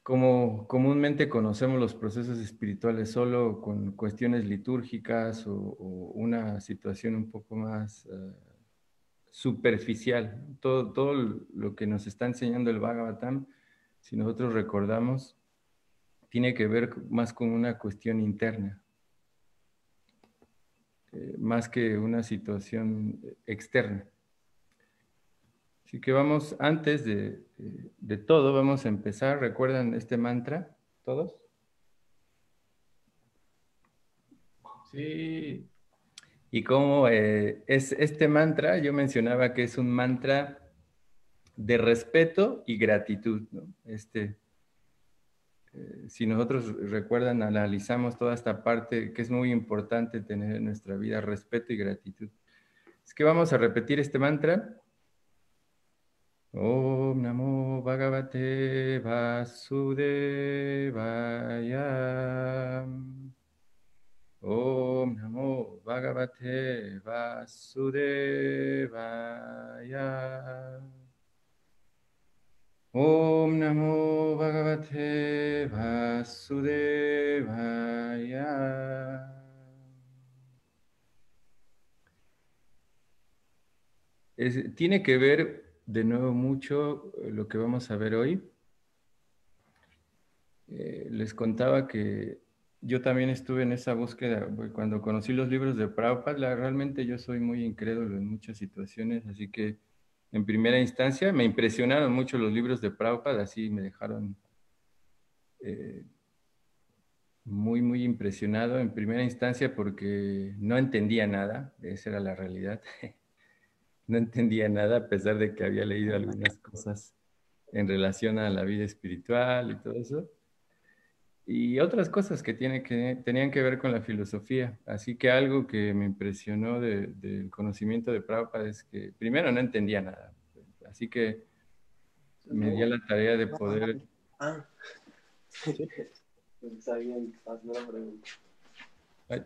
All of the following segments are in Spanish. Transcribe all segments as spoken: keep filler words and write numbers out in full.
como comúnmente conocemos los procesos espirituales solo con cuestiones litúrgicas o, o una situación un poco más uh, superficial. Todo, todo lo que nos está enseñando el Bhagavatam, si nosotros recordamos, tiene que ver más con una cuestión interna, eh, más que una situación externa. Así que vamos, antes de, de todo, vamos a empezar. ¿Recuerdan este mantra? ¿Todos? Sí. Y como eh, es este mantra, yo mencionaba que es un mantra de respeto y gratitud, ¿no? Este, eh, si nosotros recuerdan, analizamos toda esta parte que es muy importante tener en nuestra vida, respeto y gratitud. Es que vamos a repetir este mantra. Om Namo Bhagavate Vasudevaya. Om Namo Bhagavate Vasudevaya. Om Namo Bhagavate Vasudevaya. Es, tiene que ver de nuevo mucho lo que vamos a ver hoy. Eh, les contaba que yo también estuve en esa búsqueda cuando conocí los libros de Prabhupada. Realmente yo soy muy incrédulo en muchas situaciones, así que en primera instancia me impresionaron mucho los libros de Prabhupada, así me dejaron eh, muy, muy impresionado en primera instancia porque no entendía nada, esa era la realidad. No entendía nada a pesar de que había leído algunas cosas en relación a la vida espiritual y todo eso. Y otras cosas que, tiene que tenían que ver con la filosofía. Así que algo que me impresionó de- del conocimiento de Prabhupada es que primero no entendía nada. Así que me dio No, la tarea de no, no. poder... Ah, Sí. está bien, hazme la pregunta. Ay,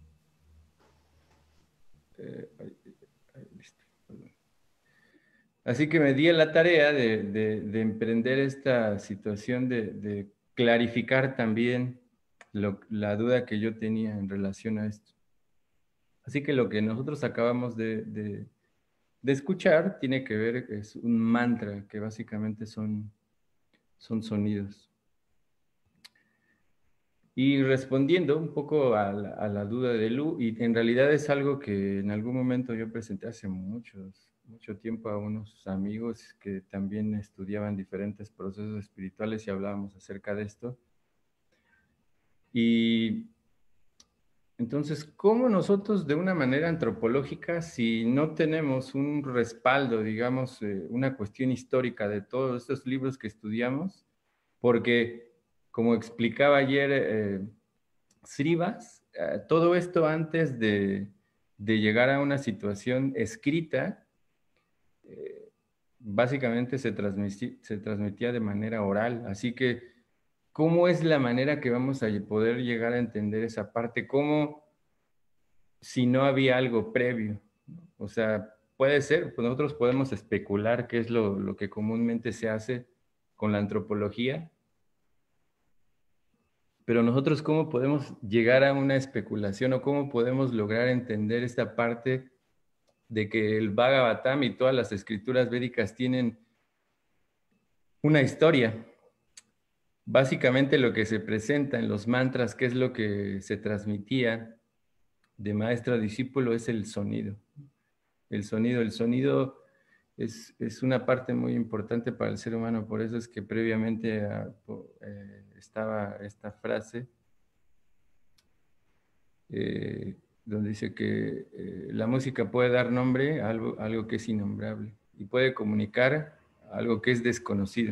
eh, ay, ay, listo, perdón. Así que me di la tarea de, de- de emprender esta situación de, de clarificar también lo- la duda que yo tenía en relación a esto. Así que lo que nosotros acabamos de, de- de escuchar tiene que ver, es un mantra, que básicamente son, son sonidos. Y respondiendo un poco a la, a la duda de Lu, y en realidad es algo que en algún momento yo presenté hace muchos, mucho tiempo a unos amigos que también estudiaban diferentes procesos espirituales y hablábamos acerca de esto. Y entonces, ¿cómo nosotros de una manera antropológica, si no tenemos un respaldo, digamos, eh, una cuestión histórica de todos estos libros que estudiamos? Porque, como explicaba ayer eh, Srivas, eh, todo esto antes de, de llegar a una situación escrita, eh, básicamente se transmitía, se transmitía de manera oral. Así que, ¿cómo es la manera que vamos a poder llegar a entender esa parte? ¿Cómo, si no había algo previo? O sea, puede ser, pues nosotros podemos especular qué es lo, lo que comúnmente se hace con la antropología, pero nosotros cómo podemos llegar a una especulación o cómo podemos lograr entender esta parte de que el Bhagavatam y todas las escrituras védicas tienen una historia. Básicamente lo que se presenta en los mantras, que es lo que se transmitía de maestro a discípulo, es el sonido. El sonido, el sonido es, es una parte muy importante para el ser humano, por eso es que previamente a, eh, estaba esta frase eh, donde dice que eh, la música puede dar nombre a algo, a algo que es innombrable y puede comunicar algo que es desconocido.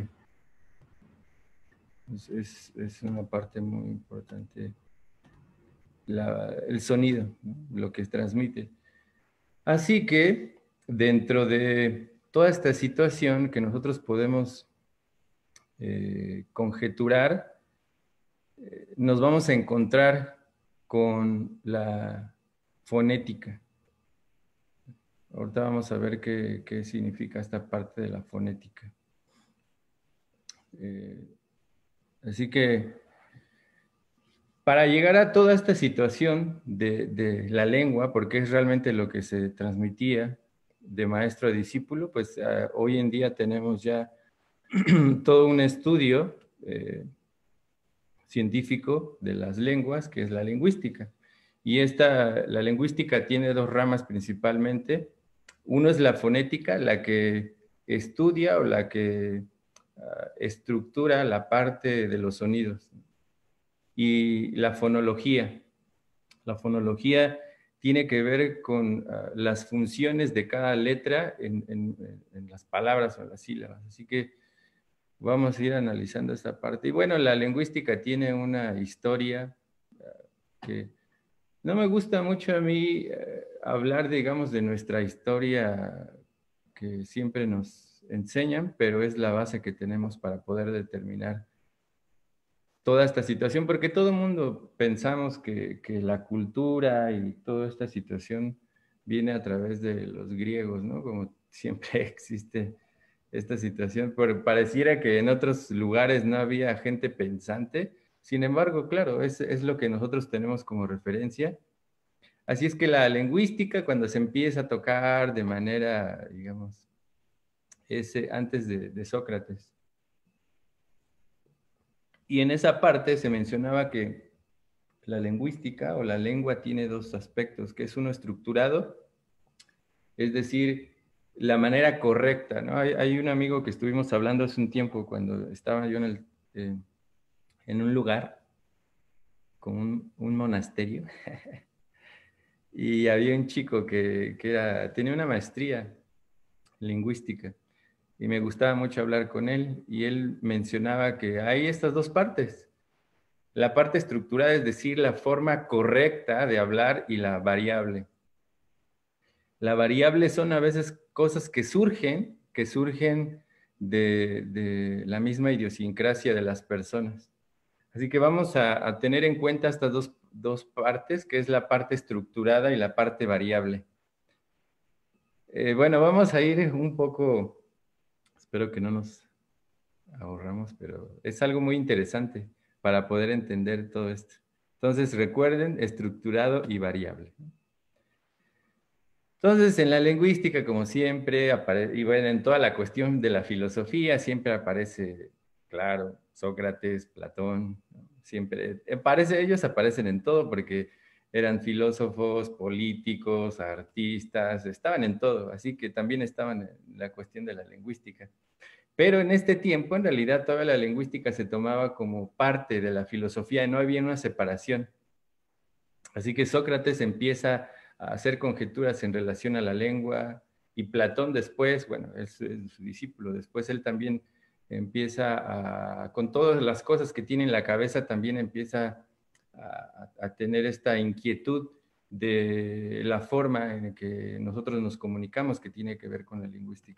Es, es, es una parte muy importante, la, el sonido, ¿no? Lo que transmite. Así que dentro de toda esta situación que nosotros podemos eh, conjeturar, eh, nos vamos a encontrar con la fonética. Ahorita vamos a ver qué, qué significa esta parte de la fonética. Eh, Así que para llegar a toda esta situación de, de la lengua, porque es realmente lo que se transmitía de maestro a discípulo, pues uh, hoy en día tenemos ya todo un estudio eh, científico de las lenguas, que es la lingüística. Y esta, la lingüística tiene dos ramas principalmente. Uno es la fonética, la que estudia o la que uh, estructura la parte de los sonidos. Y la fonología. La fonología tiene que ver con uh, las funciones de cada letra en, en, en las palabras o en las sílabas. Así que vamos a ir analizando esta parte. Y bueno, la lingüística tiene una historia uh, que no me gusta mucho a mí uh, hablar, digamos, de nuestra historia que siempre nos enseñan, pero es la base que tenemos para poder determinar toda esta situación, porque todo el mundo pensamos que, que la cultura y toda esta situación viene a través de los griegos, ¿no? Como siempre existe esta situación, pero pareciera que en otros lugares no había gente pensante. Sin embargo, claro, es, es lo que nosotros tenemos como referencia. Así es que la lingüística, cuando se empieza a tocar de manera, digamos, es antes de, de Sócrates. Y en esa parte se mencionaba que la lingüística o la lengua tiene dos aspectos, que es uno estructurado, es decir, la manera correcta, ¿no? Hay, hay un amigo que estuvimos hablando hace un tiempo cuando estaba yo en, el, eh, en un lugar con un, un monasterio y había un chico que, que era, tenía una maestría lingüística y me gustaba mucho hablar con él y él mencionaba que hay estas dos partes. La parte estructurada, es decir, la forma correcta de hablar, y la variable. La variable son a veces cosas que surgen, que surgen de, de la misma idiosincrasia de las personas. Así que vamos a, a tener en cuenta estas dos, dos partes, que es la parte estructurada y la parte variable. Eh, bueno, vamos a ir un poco, espero que no nos ahorramos, pero es algo muy interesante para poder entender todo esto. Entonces, recuerden, estructurado y variable. Entonces, en la lingüística, como siempre, y bueno, en toda la cuestión de la filosofía, siempre aparece, claro, Sócrates, Platón, ¿no? Siempre, aparece, ellos aparecen en todo porque eran filósofos, políticos, artistas, estaban en todo, así que también estaban en la cuestión de la lingüística. Pero en este tiempo, en realidad, toda la lingüística se tomaba como parte de la filosofía y no había una separación. Así que Sócrates empieza a hacer conjeturas en relación a la lengua y Platón después, bueno, es, es su discípulo, después él también empieza a, con todas las cosas que tiene en la cabeza, también empieza a, a tener esta inquietud de la forma en que nosotros nos comunicamos, que tiene que ver con la lingüística.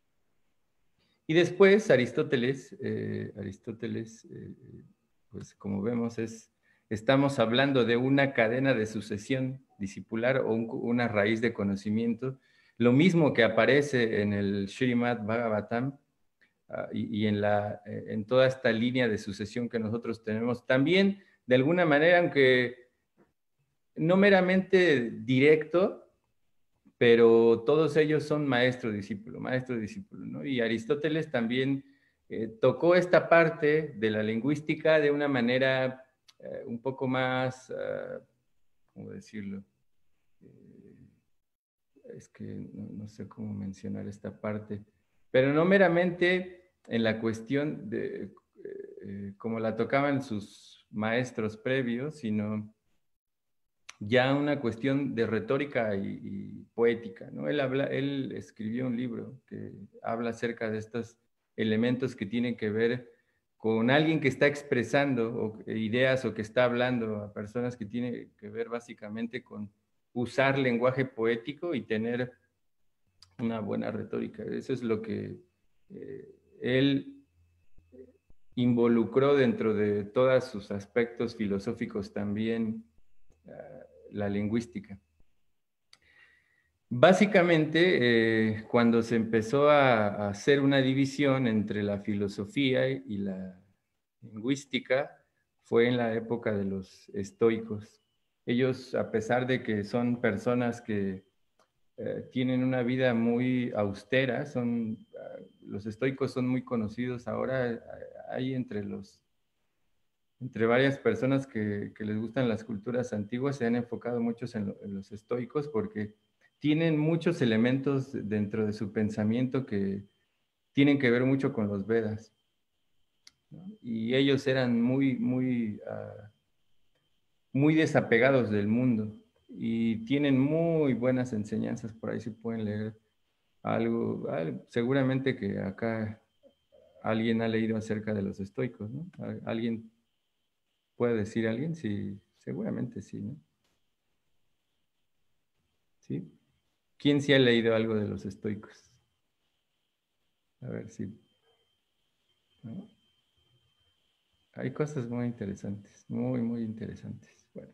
Y después Aristóteles, eh, Aristóteles, eh, pues como vemos, es, estamos hablando de una cadena de sucesión discipular o un, una raíz de conocimiento, lo mismo que aparece en el Srimad Bhagavatam uh, y, y en, la, en toda esta línea de sucesión que nosotros tenemos. También, de alguna manera, aunque no meramente directo, pero todos ellos son maestro-discípulo, maestro-discípulo, ¿no? Y Aristóteles también eh, tocó esta parte de la lingüística de una manera eh, un poco más, uh, ¿cómo decirlo? Eh, es que no, no sé cómo mencionar esta parte, pero no meramente en la cuestión de eh, como la tocaban sus maestros previos, sino ya una cuestión de retórica y, y poética, ¿no? Él, habla, él escribió un libro que habla acerca de estos elementos que tienen que ver con alguien que está expresando o, ideas o que está hablando a personas que tienen que ver básicamente con usar lenguaje poético y tener una buena retórica. Eso es lo que eh, él involucró dentro de todos sus aspectos filosóficos también uh, la lingüística. Básicamente, eh, cuando se empezó a, a hacer una división entre la filosofía y la, lingüística fue en la época de los estoicos. Ellos, a pesar de que son personas que eh, tienen una vida muy austera, son, uh, los estoicos son muy conocidos ahora, uh, hay entre los entre varias personas que, que les gustan las culturas antiguas, se han enfocado muchos en, lo, en los estoicos porque tienen muchos elementos dentro de su pensamiento que tienen que ver mucho con los Vedas, ¿no? Y ellos eran muy, muy, uh, muy desapegados del mundo y tienen muy buenas enseñanzas, por ahí se pueden leer algo, algo seguramente que acá alguien ha leído acerca de los estoicos, ¿no? ¿Alguien puede decir a alguien? Sí, seguramente sí, ¿no? ¿Sí? ¿Quién sí ha leído algo de los estoicos? A ver si... ¿no? Hay cosas muy interesantes, muy, muy interesantes. Bueno.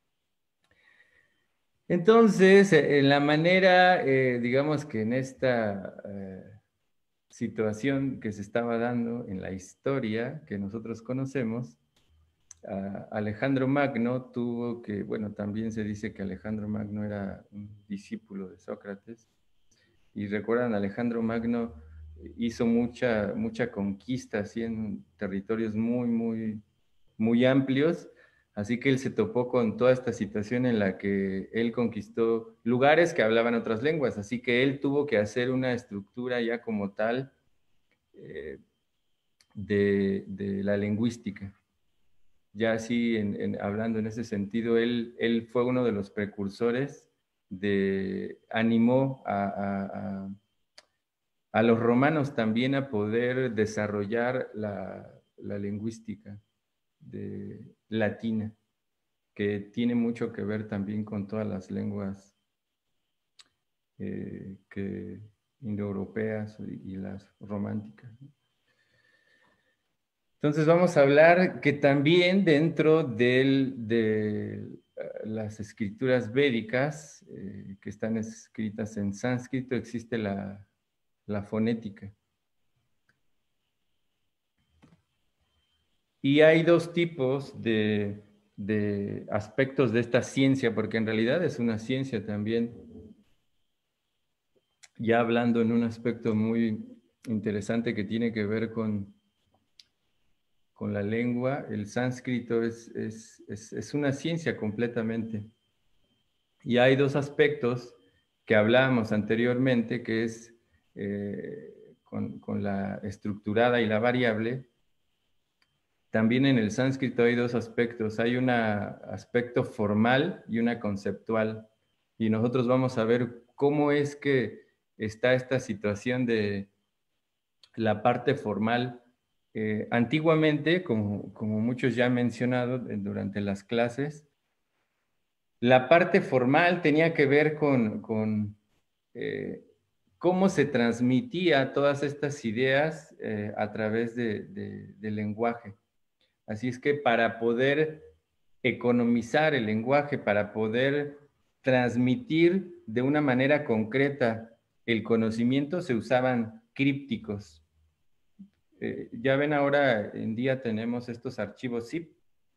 Entonces, en la manera, eh, digamos que en esta eh, situación que se estaba dando en la historia que nosotros conocemos, uh, Alejandro Magno tuvo que, bueno, también se dice que Alejandro Magno era un discípulo de Sócrates, y recuerdan, Alejandro Magno hizo mucha, mucha conquista así en territorios muy, muy, muy amplios, así que él se topó con toda esta situación en la que él conquistó lugares que hablaban otras lenguas, así que él tuvo que hacer una estructura ya como tal eh, de, de, la lingüística. Ya así, en, en, hablando en ese sentido, él, él fue uno de los precursores de, animó a, a, a a los romanos también a poder desarrollar la, la lingüística de, latina, que tiene mucho que ver también con todas las lenguas eh, que, indoeuropeas y, y las románticas. Entonces vamos a hablar que también dentro del, de las escrituras védicas, eh, que están escritas en sánscrito, existe la, la fonética. Y hay dos tipos de, de aspectos de esta ciencia, porque en realidad es una ciencia también, ya hablando en un aspecto muy interesante que tiene que ver con, con la lengua. El sánscrito es, es, es, es una ciencia completamente. Y hay dos aspectos que hablábamos anteriormente, que es eh, con, con la estructurada y la variable. También en el sánscrito hay dos aspectos. Hay un aspecto formal y una conceptual. Y nosotros vamos a ver cómo es que está esta situación de la parte formal. Eh, antiguamente, como, como muchos ya han mencionado durante las clases, la parte formal tenía que ver con, con eh, cómo se transmitía todas estas ideas eh, a través de, de, del lenguaje. Así es que para poder economizar el lenguaje, para poder transmitir de una manera concreta el conocimiento, se usaban crípticos. Eh, ya ven, ahora en día tenemos estos archivos zip,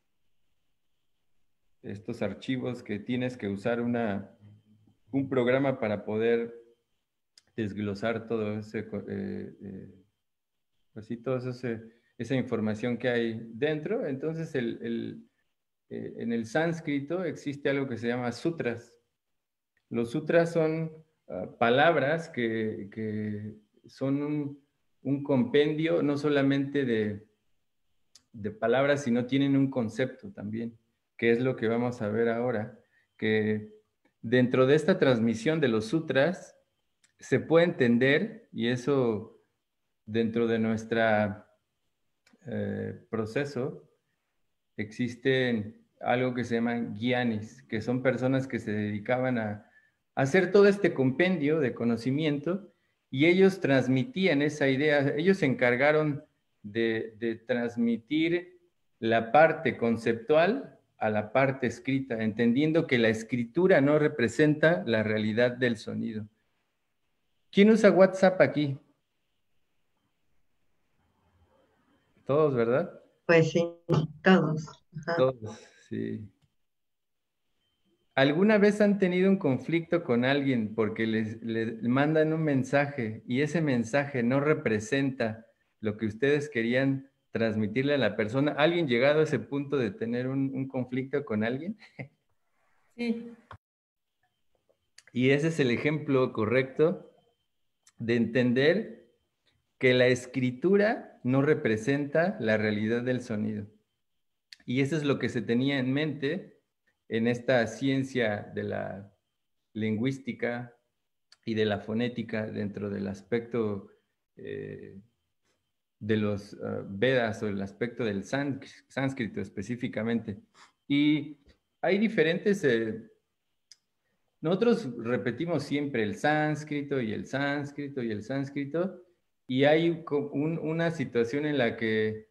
estos archivos que tienes que usar una, un programa para poder desglosar todo ese, eh, eh, así, toda esa información que hay dentro. Entonces, el, el Eh, en el sánscrito existe algo que se llama sutras. Los sutras son uh, palabras que, que son un, un, compendio no solamente de, de palabras, sino tienen un concepto también, que es lo que vamos a ver ahora, que dentro de esta transmisión de los sutras se puede entender, y eso dentro de nuestro eh, proceso, existen algo que se llaman guianis, que son personas que se dedicaban a, a hacer todo este compendio de conocimiento, y ellos transmitían esa idea. Ellos se encargaron de, de transmitir la parte conceptual a la parte escrita, entendiendo que la escritura no representa la realidad del sonido. ¿Quién usa WhatsApp aquí? Todos, ¿verdad? Pues sí, todos. Ajá. Todos, sí. ¿Alguna vez han tenido un conflicto con alguien porque les, les mandan un mensaje y ese mensaje no representa lo que ustedes querían transmitirle a la persona? ¿Alguien llegado a ese punto de tener un, un conflicto con alguien? Sí, Y ese es el ejemplo correcto de entender que la escritura no representa la realidad del sonido. Y eso es lo que se tenía en mente en esta ciencia de la lingüística y de la fonética dentro del aspecto eh, de los uh, Vedas o el aspecto del sánscrito específicamente. Y hay diferentes, eh, nosotros repetimos siempre el sánscrito y el sánscrito y el sánscrito, y hay un, una situación en la que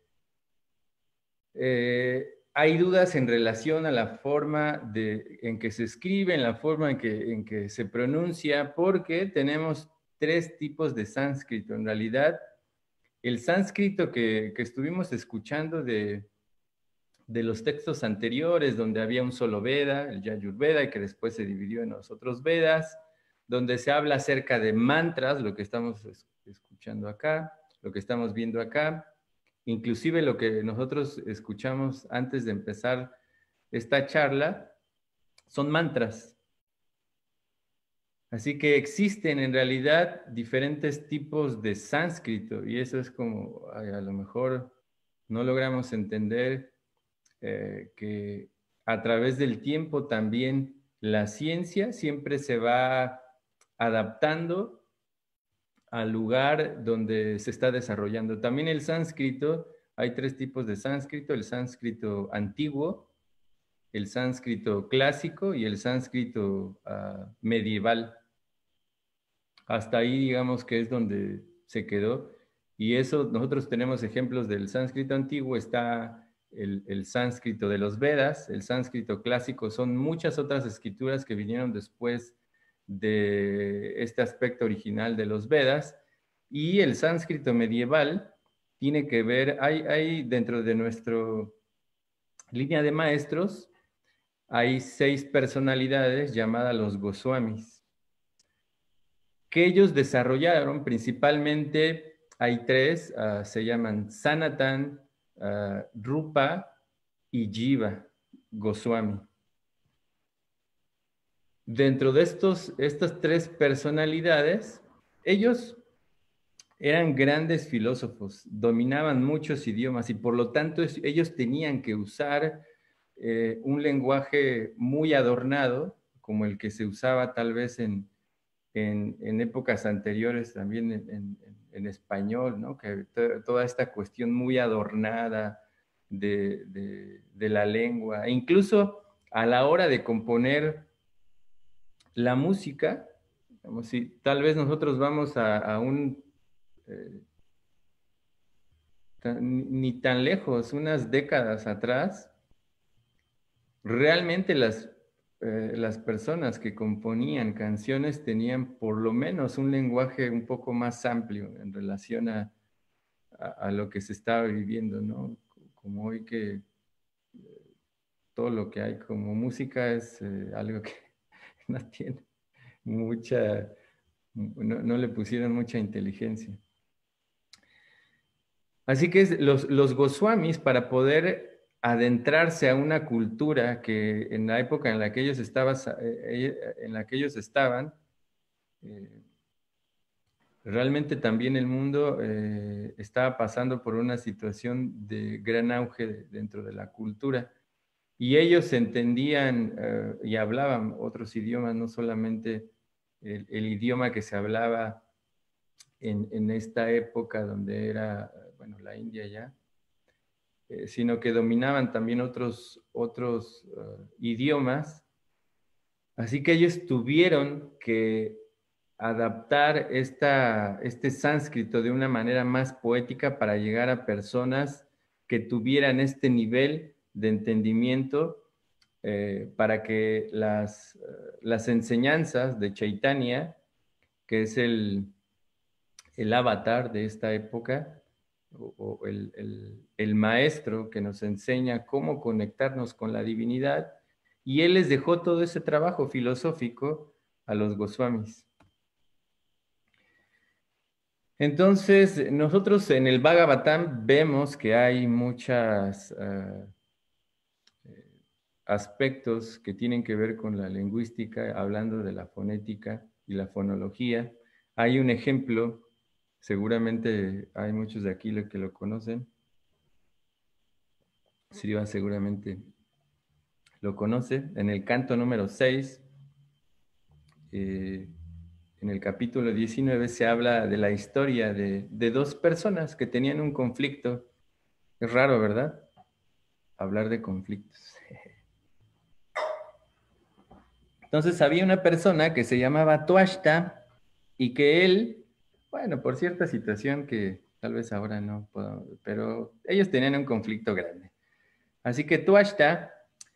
eh, hay dudas en relación a la forma de, en que se escribe, en la forma en que, en que se pronuncia, porque tenemos tres tipos de sánscrito. En realidad, el sánscrito que, que estuvimos escuchando de, de los textos anteriores, donde había un solo Veda, el Yajurveda, y que después se dividió en los otros Vedas, donde se habla acerca de mantras, lo que estamos escuchando acá, lo que estamos viendo acá, inclusive lo que nosotros escuchamos antes de empezar esta charla, son mantras. Así que existen en realidad diferentes tipos de sánscrito y eso es como, ay, a lo mejor no logramos entender eh, que a través del tiempo también la ciencia siempre se va adaptando al lugar donde se está desarrollando. También el sánscrito, hay tres tipos de sánscrito: el sánscrito antiguo, el sánscrito clásico y el sánscrito uh, medieval. Hasta ahí digamos que es donde se quedó. Y eso, nosotros tenemos ejemplos del sánscrito antiguo, está el, el sánscrito de los Vedas, el sánscrito clásico, son muchas otras escrituras que vinieron después de este aspecto original de los Vedas, y el sánscrito medieval tiene que ver, hay, hay dentro de nuestra línea de maestros, hay seis personalidades llamadas los Goswamis, que ellos desarrollaron principalmente, hay tres, uh, se llaman Sanatan, uh, Rupa y Jiva Goswami. Dentro de estos, estas tres personalidades, ellos eran grandes filósofos, dominaban muchos idiomas y por lo tanto ellos tenían que usar eh, un lenguaje muy adornado, como el que se usaba tal vez en, en, en épocas anteriores también en, en, en español, ¿no? Que to, toda esta cuestión muy adornada de, de, de la lengua, e incluso a la hora de componer la música, como si tal vez nosotros vamos a, a un, eh, tan, ni tan lejos, unas décadas atrás, realmente las, eh, las personas que componían canciones tenían por lo menos un lenguaje un poco más amplio en relación a, a, a lo que se estaba viviendo, ¿no? Como hoy que todo lo que hay como música es eh, algo que no tiene mucha, no, no le pusieron mucha inteligencia. Así que los, los Goswamis, para poder adentrarse a una cultura que en la época en la que ellos, estaban, en la que ellos estaban, eh, realmente también el mundo eh, estaba pasando por una situación de gran auge dentro de la cultura. Y ellos entendían eh, y hablaban otros idiomas, no solamente el, el idioma que se hablaba en, en, esta época donde era, bueno, la India ya, eh, sino que dominaban también otros, otros uh, idiomas. Así que ellos tuvieron que adaptar esta, este sánscrito de una manera más poética para llegar a personas que tuvieran este nivel de entendimiento eh, para que las, uh, las enseñanzas de Chaitanya, que es el, el avatar de esta época, o, o el, el, el maestro que nos enseña cómo conectarnos con la divinidad, y él les dejó todo ese trabajo filosófico a los Goswamis. Entonces, nosotros en el Bhagavatam vemos que hay muchos uh, aspectos que tienen que ver con la lingüística, hablando de la fonética y la fonología. Hay un ejemplo, seguramente hay muchos de aquí que lo conocen. Sriva seguramente lo conoce. En el canto número seis, eh, en el capítulo diecinueve, se habla de la historia de, de dos personas que tenían un conflicto. Es raro, ¿verdad? Hablar de conflictos. Entonces había una persona que se llamaba Tuashta y que él, bueno, por cierta situación que tal vez ahora no puedo, pero ellos tenían un conflicto grande. Así que Tuashta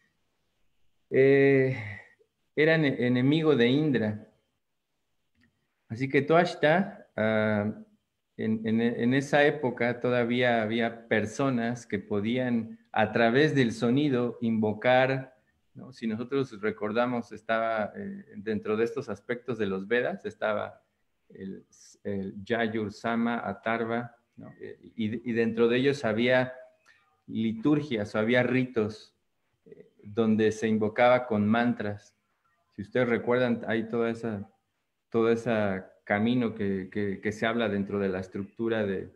eh, era enemigo de Indra. Así que Tuashta, uh, en, en, en esa época todavía había personas que podían a través del sonido invocar, ¿no? Si nosotros recordamos, estaba eh, dentro de estos aspectos de los Vedas, estaba el, el Yajur, Sama, Atharva, ¿no? y, y dentro de ellos había liturgias o había ritos eh, donde se invocaba con mantras. Si ustedes recuerdan, hay toda esa, todo ese camino que, que, que se habla dentro de la estructura de,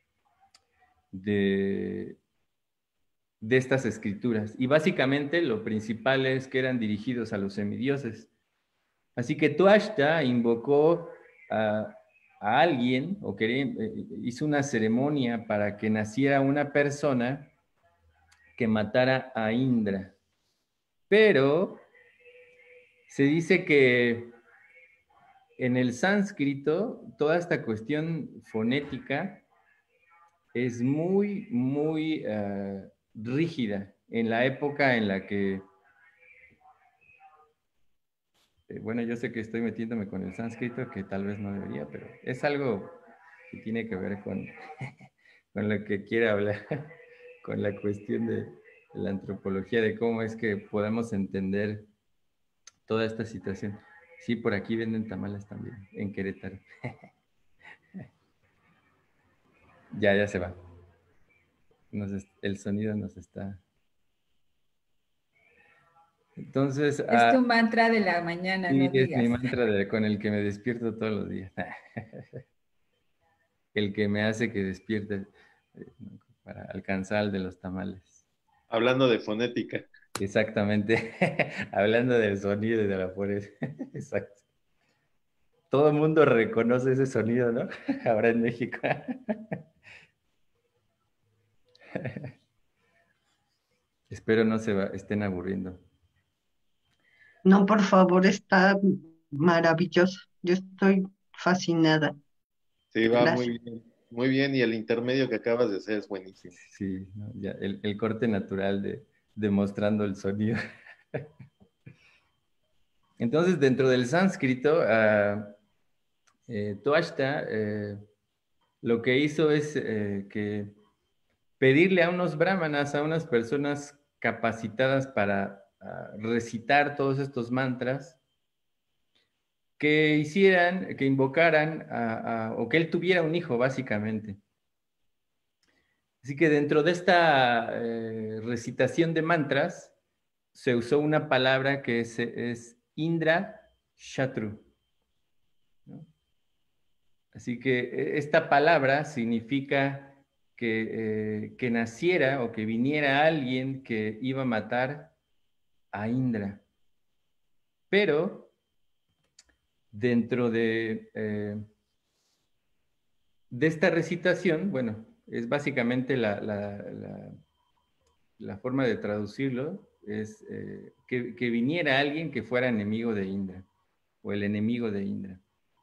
de, de estas escrituras. Y básicamente lo principal es que eran dirigidos a los semidioses. Así que Tuashta invocó a, a alguien, o quería, hizo una ceremonia para que naciera una persona que matara a Indra. Pero se dice que en el sánscrito toda esta cuestión fonética es muy, muy uh, rígida en la época en la que, eh, bueno, yo sé que estoy metiéndome con el sánscrito, que tal vez no debería, pero es algo que tiene que ver con, con lo que quiere hablar, con la cuestión de la antropología, de cómo es que podemos entender toda esta situación. Sí, por aquí venden tamales también, en Querétaro. Ya, ya se va. Nos, el sonido nos está... Entonces... Es tu uh, mantra de la mañana, sí, no es digas. mi mantra de, con el que me despierto todos los días. El que me hace que despierte para alcanzar el de los tamales. Hablando de fonética. Exactamente. Hablando del sonido y de la fonética. Exacto. Todo el mundo reconoce ese sonido, ¿no? Ahora en México. Espero no se va, estén aburriendo. No, por favor, está maravilloso. Yo estoy fascinada. Sí, va Gracias. muy bien. Muy bien, y el intermedio que acabas de hacer es buenísimo. Sí, ¿no? Ya, el, el corte natural de, de mostrando el sonido. Entonces, dentro del sánscrito, uh, eh, Tuashta eh, lo que hizo es eh, que pedirle a unos brahmanas, a unas personas capacitadas para uh, recitar todos estos mantras, que hicieran, que invocaran, a, a, o que él tuviera un hijo, básicamente. Así que dentro de esta eh, recitación de mantras, se usó una palabra que es, es Indra Shatru, ¿no? Así que esta palabra significa que, eh, que naciera o que viniera alguien que iba a matar a Indra. Pero dentro de, eh, de esta recitación, bueno, es básicamente la, la, la, la forma de traducirlo, es eh, que, que viniera alguien que fuera enemigo de Indra, o el enemigo de Indra.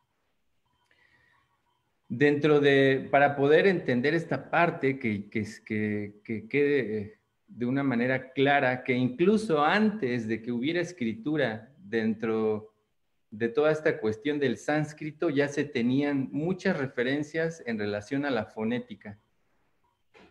Dentro de, para poder entender esta parte, que, que, que, que quede de una manera clara, que incluso antes de que hubiera escritura dentro de toda esta cuestión del sánscrito, ya se tenían muchas referencias en relación a la fonética.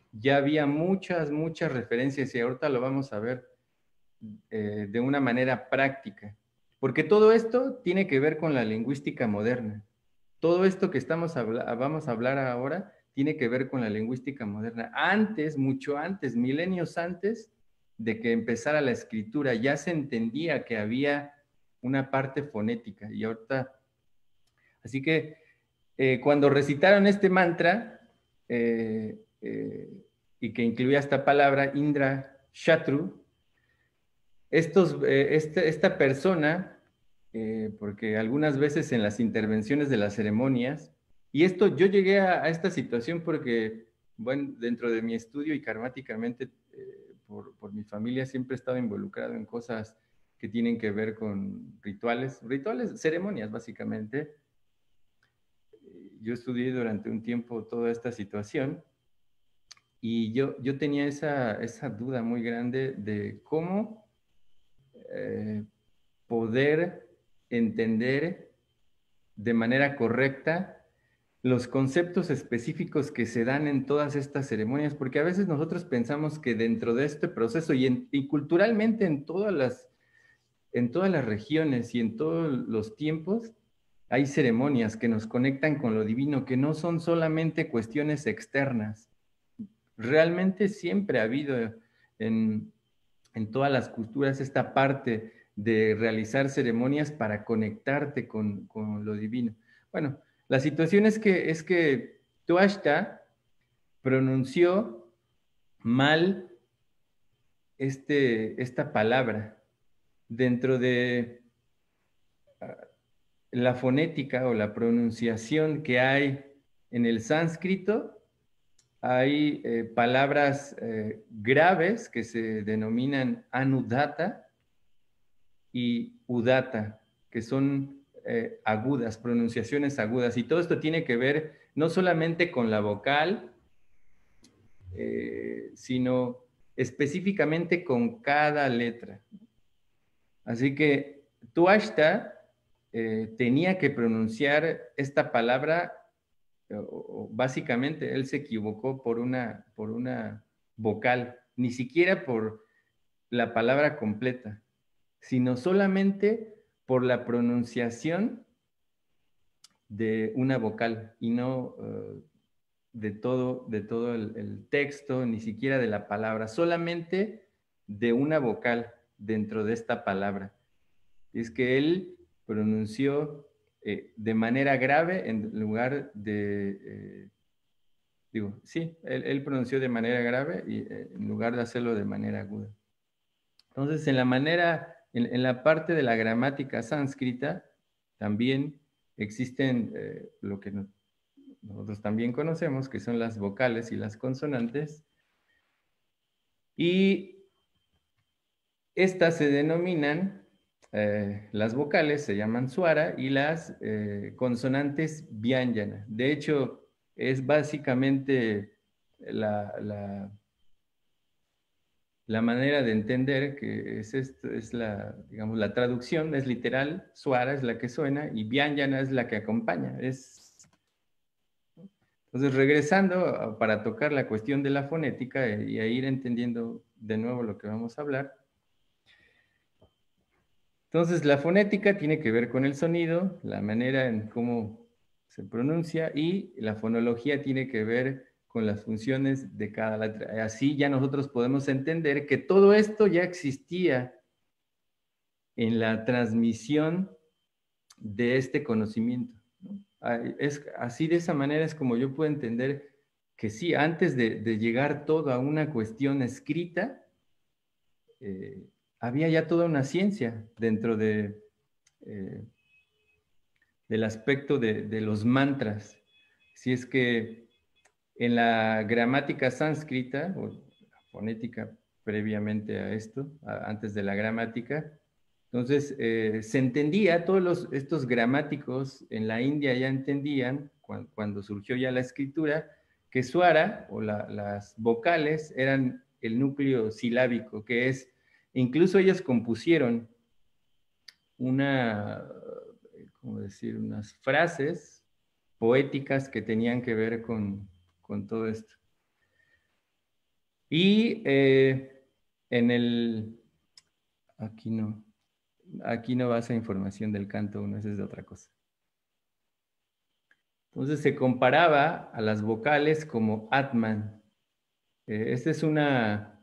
ya había muchas, muchas referencias y ahorita lo vamos a ver eh, de una manera práctica. Porque todo esto tiene que ver con la lingüística moderna. Todo esto que estamos habla vamos a hablar ahora tiene que ver con la lingüística moderna. Antes, mucho antes, milenios antes de que empezara la escritura, ya se entendía que había una parte fonética. Y ahorita, así que eh, cuando recitaron este mantra, eh, eh, y que incluía esta palabra, Indra Shatru, estos, eh, este, esta persona, eh, porque algunas veces en las intervenciones de las ceremonias, y esto yo llegué a, a esta situación porque, bueno, dentro de mi estudio y karmáticamente, eh, por, por mi familia siempre he estado involucrado en cosas que tienen que ver con rituales, rituales, ceremonias básicamente. Yo estudié durante un tiempo toda esta situación y yo, yo tenía esa, esa duda muy grande de cómo eh, poder entender de manera correcta los conceptos específicos que se dan en todas estas ceremonias, porque a veces nosotros pensamos que dentro de este proceso y, en, y culturalmente en todas las, en todas las regiones y en todos los tiempos, hay ceremonias que nos conectan con lo divino, que no son solamente cuestiones externas. Realmente siempre ha habido en, en todas las culturas esta parte de realizar ceremonias para conectarte con, con lo divino. Bueno, la situación es que, es que Tuashta pronunció mal este, esta palabra dentro de uh, la fonética o la pronunciación que hay en el sánscrito. Hay eh, palabras eh, graves que se denominan anudata y udata, que son eh, agudas, pronunciaciones agudas. Y todo esto tiene que ver no solamente con la vocal, eh, sino específicamente con cada letra. Así que Tuashta eh, tenía que pronunciar esta palabra, o, o, básicamente él se equivocó por una, por una vocal, ni siquiera por la palabra completa, sino solamente por la pronunciación de una vocal y no uh, de todo, de todo el, el texto, ni siquiera de la palabra, solamente de una vocal dentro de esta palabra. Es que él pronunció eh, de manera grave en lugar de, eh, digo, sí, él, él, pronunció de manera grave y, eh, en lugar de hacerlo de manera aguda. Entonces, en la manera, en, en la parte de la gramática sánscrita, también existen eh, lo que no, nosotros también conocemos, que son las vocales y las consonantes, y estas se denominan, eh, las vocales se llaman swara y las eh, consonantes vyāñjana. De hecho, es básicamente la, la, la manera de entender que es, esto, es la, digamos, la traducción es literal, swara es la que suena y vyāñjana es la que acompaña. Es, entonces, regresando para tocar la cuestión de la fonética y a ir entendiendo de nuevo lo que vamos a hablar. Entonces, la fonética tiene que ver con el sonido, la manera en cómo se pronuncia, y la fonología tiene que ver con las funciones de cada letra. Así ya nosotros podemos entender que todo esto ya existía en la transmisión de este conocimiento, ¿no? Es, así de esa manera es como yo puedo entender que sí, antes de, de llegar todo a una cuestión escrita, eh, había ya toda una ciencia dentro de, eh, del aspecto de, de los mantras. Si es que en la gramática sánscrita, o la fonética previamente a esto, a, antes de la gramática, entonces eh, se entendía, todos los, estos gramáticos en la India ya entendían, cuando, cuando surgió ya la escritura, que swara, o la, las vocales, eran el núcleo silábico, que es, incluso ellos compusieron una, ¿cómo decir?, unas frases poéticas que tenían que ver con, con todo esto. Y eh, en el... Aquí no. Aquí no va esa información del canto uno, esa es de otra cosa. Entonces se comparaba a las vocales como Atman. Eh, esta es una,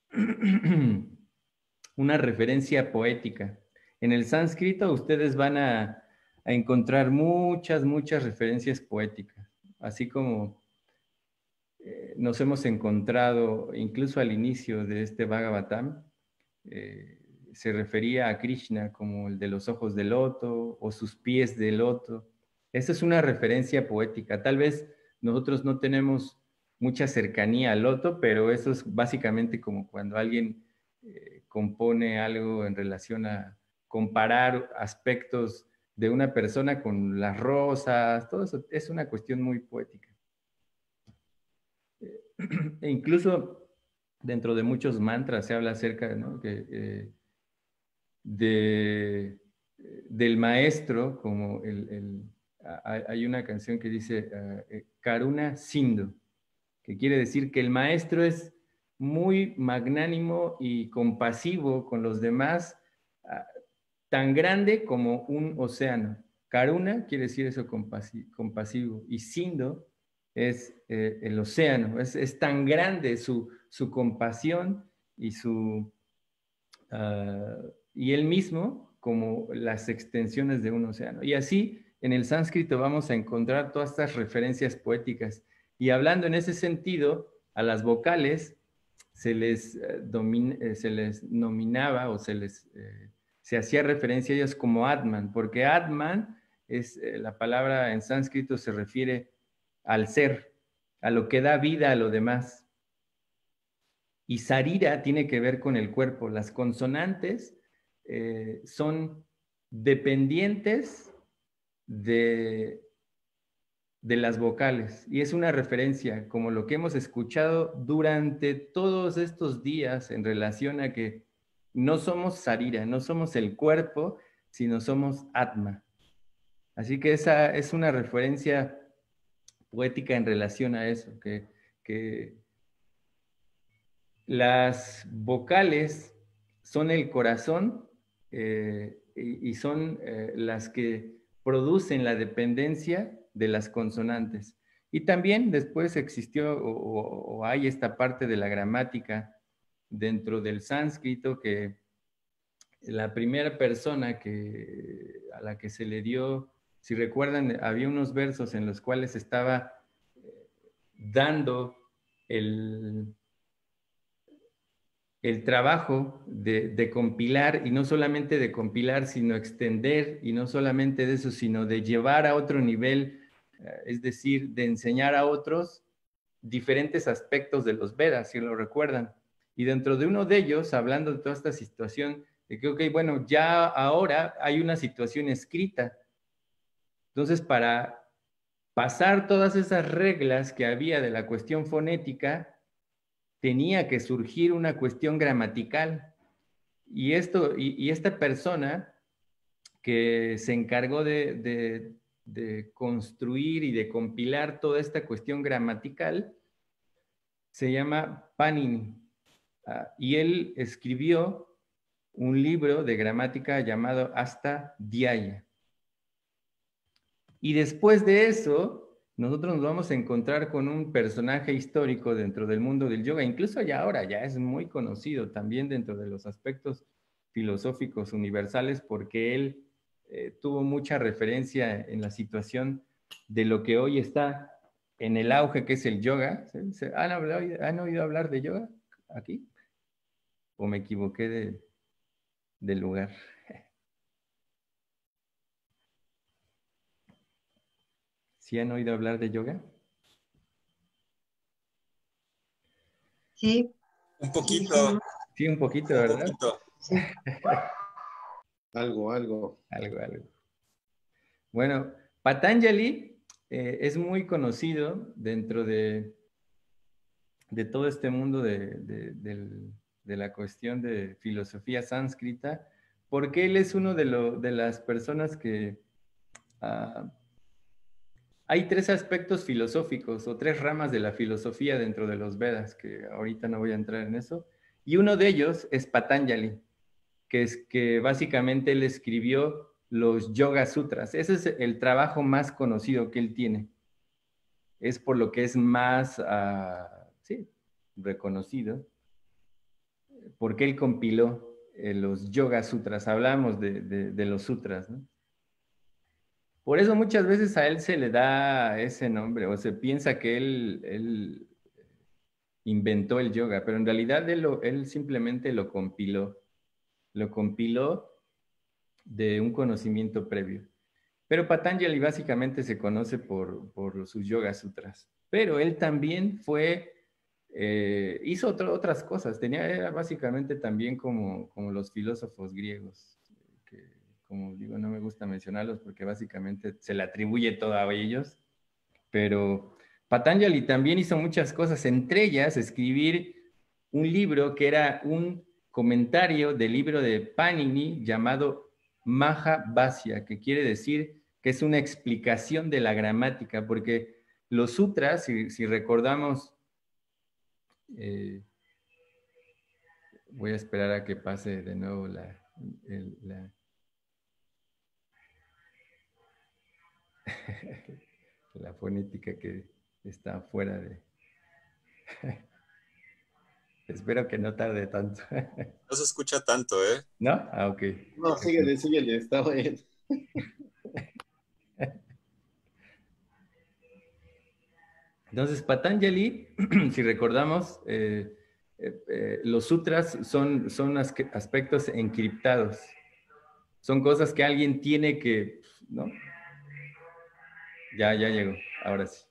una referencia poética. En el sánscrito ustedes van a, a encontrar muchas, muchas referencias poéticas, así como eh, nos hemos encontrado incluso al inicio de este Bhagavatam, eh, se refería a Krishna como el de los ojos de loto o sus pies de loto. Esa es una referencia poética. Tal vez nosotros no tenemos mucha cercanía al loto, pero eso es básicamente como cuando alguien eh, compone algo en relación a comparar aspectos de una persona con las rosas, todo eso es una cuestión muy poética. E incluso dentro de muchos mantras se habla acerca, ¿no?, que, eh, de, del maestro, como el, el, hay una canción que dice uh, Karuna Sindhu, que quiere decir que el maestro es muy magnánimo y compasivo con los demás, uh, tan grande como un océano. Karuna quiere decir eso, compasi compasivo, y Sindhu es eh, el océano, es, es tan grande su, su compasión y su... Uh, y él mismo como las extensiones de un océano. Y así en el sánscrito vamos a encontrar todas estas referencias poéticas. Y hablando en ese sentido, a las vocales se les, eh, domin, eh, se les nominaba o se les eh, se hacía referencia a ellas como Atman, porque Atman es eh, la palabra en sánscrito se refiere al ser, a lo que da vida a lo demás. Y sarira tiene que ver con el cuerpo. Las consonantes eh, son dependientes de, de las vocales. Y es una referencia, como lo que hemos escuchado durante todos estos días en relación a que no somos sarira, no somos el cuerpo, sino somos atma. Así que esa es una referencia poética en relación a eso, que... que las vocales son el corazón eh, y, y, son eh, las que producen la dependencia de las consonantes. Y también después existió o, o, o hay esta parte de la gramática dentro del sánscrito que la primera persona que, a la que se le dio, si recuerdan, había unos versos en los cuales estaba dando el... el trabajo de, de compilar, y no solamente de compilar, sino extender, y no solamente de eso, sino de llevar a otro nivel, es decir, de enseñar a otros diferentes aspectos de los Vedas, si lo recuerdan. Y dentro de uno de ellos, hablando de toda esta situación, de que, ok, bueno, ya ahora hay una situación escrita. Entonces, para pasar todas esas reglas que había de la cuestión fonética, tenía que surgir una cuestión gramatical. Y, esto, y, y esta persona que se encargó de, de, de construir y de compilar toda esta cuestión gramatical se llama Panini. Uh, y él escribió un libro de gramática llamado Hasta Dhyaya. Y después de eso, nosotros nos vamos a encontrar con un personaje histórico dentro del mundo del yoga, incluso ya ahora ya es muy conocido también dentro de los aspectos filosóficos universales, porque él eh, tuvo mucha referencia en la situación de lo que hoy está en el auge, que es el yoga. ¿Han, hablado, ¿han oído hablar de yoga aquí? ¿O me equivoqué de, del lugar? ¿Sí han oído hablar de yoga? Sí. Un poquito. Sí, un poquito, ¿verdad? Un poquito. Sí. Algo, algo. Algo, algo. Bueno, Patanjali eh, es muy conocido dentro de, de todo este mundo de, de, de, de la cuestión de filosofía sánscrita, porque él es uno de, lo, de las personas que... Uh, hay tres aspectos filosóficos o tres ramas de la filosofía dentro de los Vedas, que ahorita no voy a entrar en eso. Y uno de ellos es Patanjali, que es que básicamente él escribió los Yoga Sutras. Ese es el trabajo más conocido que él tiene. Es por lo que es más, uh, sí, reconocido, porque él compiló eh, los Yoga Sutras. Hablamos de, de, de los sutras, ¿no? Por eso muchas veces a él se le da ese nombre, o se piensa que él, él inventó el yoga, pero en realidad él, lo, él simplemente lo compiló. Lo compiló de un conocimiento previo. Pero Patanjali básicamente se conoce por, por sus Yoga Sutras. Pero él también fue, eh, hizo otro, otras cosas. Tenía, era básicamente también como, como los filósofos griegos, que como digo, no me gusta mencionarlos porque básicamente se le atribuye todo a ellos. Pero Patanjali también hizo muchas cosas, entre ellas escribir un libro que era un comentario del libro de Panini llamado Mahabhasya, que quiere decir que es una explicación de la gramática, porque los sutras, si, si recordamos, eh, voy a esperar a que pase de nuevo la... El, la la fonética que está fuera de... Espero que no tarde tanto. No se escucha tanto, ¿eh? ¿No? Ah, ok. No, síguele, síguele, está bien. Entonces, Patanjali, si recordamos, eh, eh, eh, los sutras son, son aspectos encriptados. Son cosas que alguien tiene que, ¿no? Ya, ya llegó, ahora sí.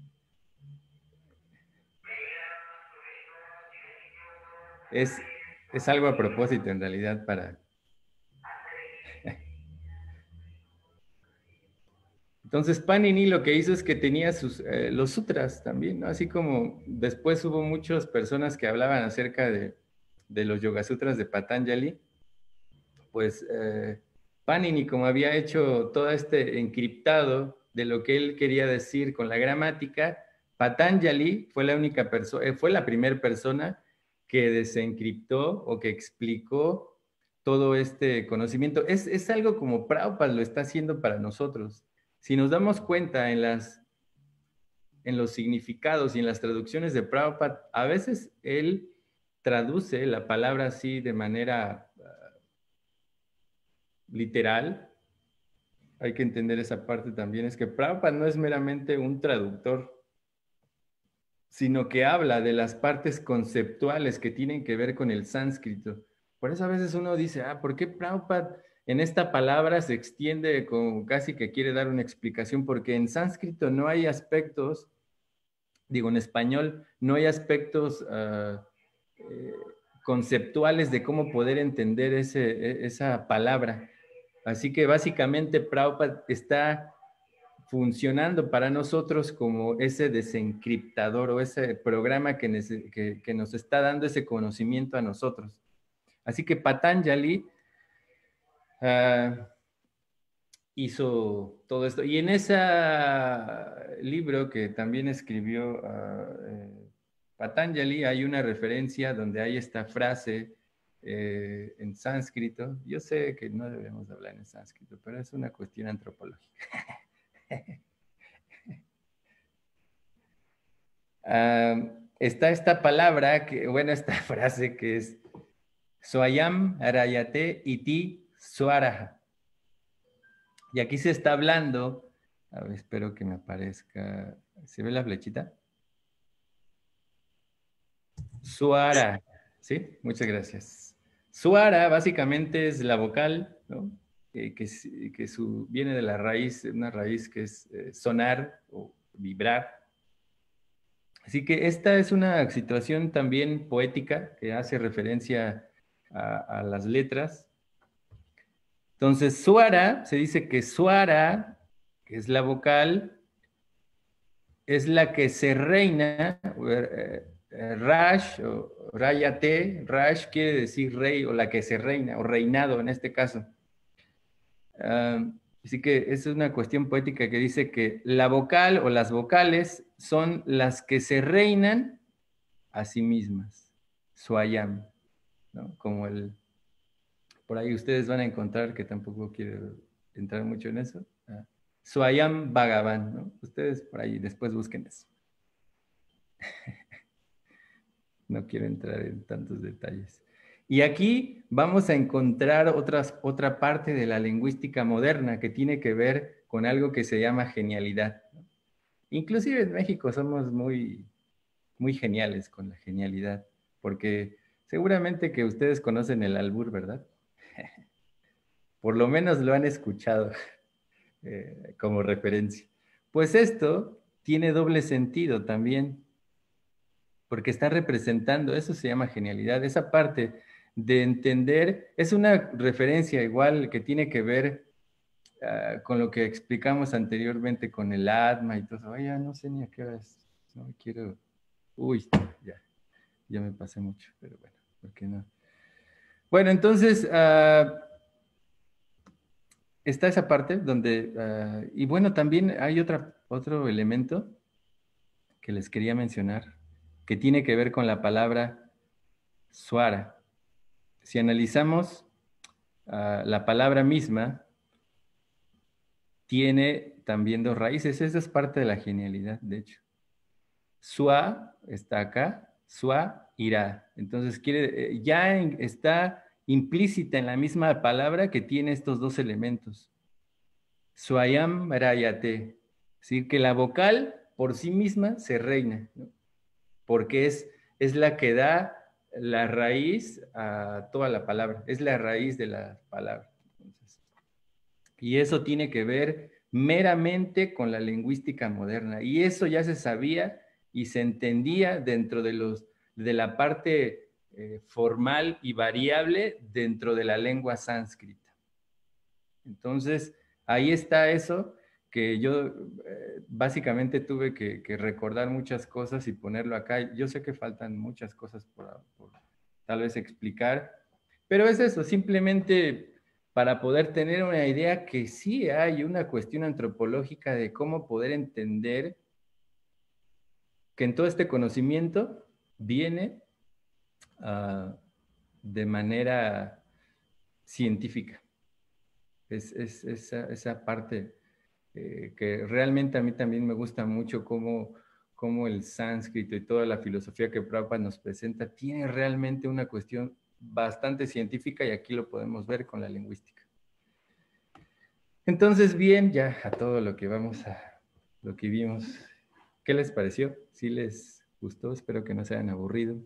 Es, es algo a propósito, en realidad, para... Entonces, Panini lo que hizo es que tenía sus, eh, los sutras también, ¿no? Así como después hubo muchas personas que hablaban acerca de, de los Yoga Sutras de Patanjali, pues eh, Panini, como había hecho todo este encriptado de lo que él quería decir con la gramática, Patanjali fue la única persona, fue la primera persona que desencriptó o que explicó todo este conocimiento. Es, es algo como Prabhupada lo está haciendo para nosotros. Si nos damos cuenta en, las, en los significados y en las traducciones de Prabhupada, a veces él traduce la palabra así de manera uh, literal. Hay que entender esa parte también. Es que Prabhupada no es meramente un traductor, sino que habla de las partes conceptuales que tienen que ver con el sánscrito. Por eso a veces uno dice, ah, ¿por qué Prabhupada en esta palabra se extiende como casi que quiere dar una explicación? Porque en sánscrito no hay aspectos, digo, en español, no hay aspectos uh, eh, conceptuales de cómo poder entender ese, esa palabra. Así que básicamente Prabhupada está funcionando para nosotros como ese desencriptador o ese programa que, que, que nos está dando ese conocimiento a nosotros. Así que Patanjali uh, hizo todo esto. Y en ese libro que también escribió uh, eh, Patanjali hay una referencia donde hay esta frase eh, en sánscrito. Yo sé que no debemos hablar en sánscrito, pero es una cuestión antropológica. uh, está esta palabra, que, bueno, esta frase que es Swayam Arayate Iti Swaraha. Y aquí se está hablando, a ver, espero que me aparezca, ¿se ve la flechita? Suara, ¿sí? Muchas gracias. Suara básicamente es la vocal, ¿no? Eh, que, que su, viene de la raíz, una raíz que es eh, sonar o vibrar. Así que esta es una situación también poética que hace referencia a, a las letras. Entonces, suara, se dice que suara, que es la vocal, es la que se reina, eh, eh, rash o rayate, rash quiere decir rey o la que se reina, o reinado en este caso. Uh, Así que es una cuestión poética que dice que la vocal o las vocales son las que se reinan a sí mismas. Swayam, ¿no? Como el... Por ahí ustedes van a encontrar, que tampoco quiero entrar mucho en eso, uh, Swayam Bhagavan, ¿no? Ustedes por ahí después busquen eso. No quiero entrar en tantos detalles. Y aquí vamos a encontrar otras, otra parte de la lingüística moderna que tiene que ver con algo que se llama genialidad. Inclusive en México somos muy, muy geniales con la genialidad, porque seguramente que ustedes conocen el albur, ¿verdad? Por lo menos lo han escuchado eh, como referencia. Pues esto tiene doble sentido también, porque está representando, eso se llama genialidad, esa parte de entender, es una referencia igual que tiene que ver uh, con lo que explicamos anteriormente con el Atma y todo. Oye, no sé ni a qué hora es, no quiero, uy, ya, ya me pasé mucho, pero bueno, ¿por qué no? Bueno, entonces, uh, está esa parte donde, uh, y bueno, también hay otra, otro elemento que les quería mencionar, que tiene que ver con la palabra Swara. Si analizamos uh, la palabra misma, tiene también dos raíces. Esa es parte de la genialidad, de hecho. Sua está acá, sua irá. Entonces, quiere, eh, ya en, está implícita en la misma palabra que tiene estos dos elementos. Swayam rayate. Es decir, que la vocal por sí misma se reina, ¿no? Porque es, es la que da la raíz a toda la palabra, es la raíz de la palabra. Entonces, y eso tiene que ver meramente con la lingüística moderna. Y eso ya se sabía y se entendía dentro de, los, de la parte eh, formal y variable dentro de la lengua sánscrita. Entonces, ahí está eso que yo eh, básicamente tuve que, que recordar muchas cosas y ponerlo acá. Yo sé que faltan muchas cosas por, por tal vez explicar, pero es eso, simplemente para poder tener una idea que sí hay una cuestión antropológica de cómo poder entender que en todo este conocimiento viene uh, de manera científica. Es, es esa, esa parte eh, que realmente a mí también me gusta mucho cómo, cómo el sánscrito y toda la filosofía que Prabhupada nos presenta tiene realmente una cuestión bastante científica y aquí lo podemos ver con la lingüística. Entonces, bien, ya a todo lo que vamos a, lo que vimos, ¿qué les pareció? ¿Sí les gustó? Espero que no se hayan aburrido.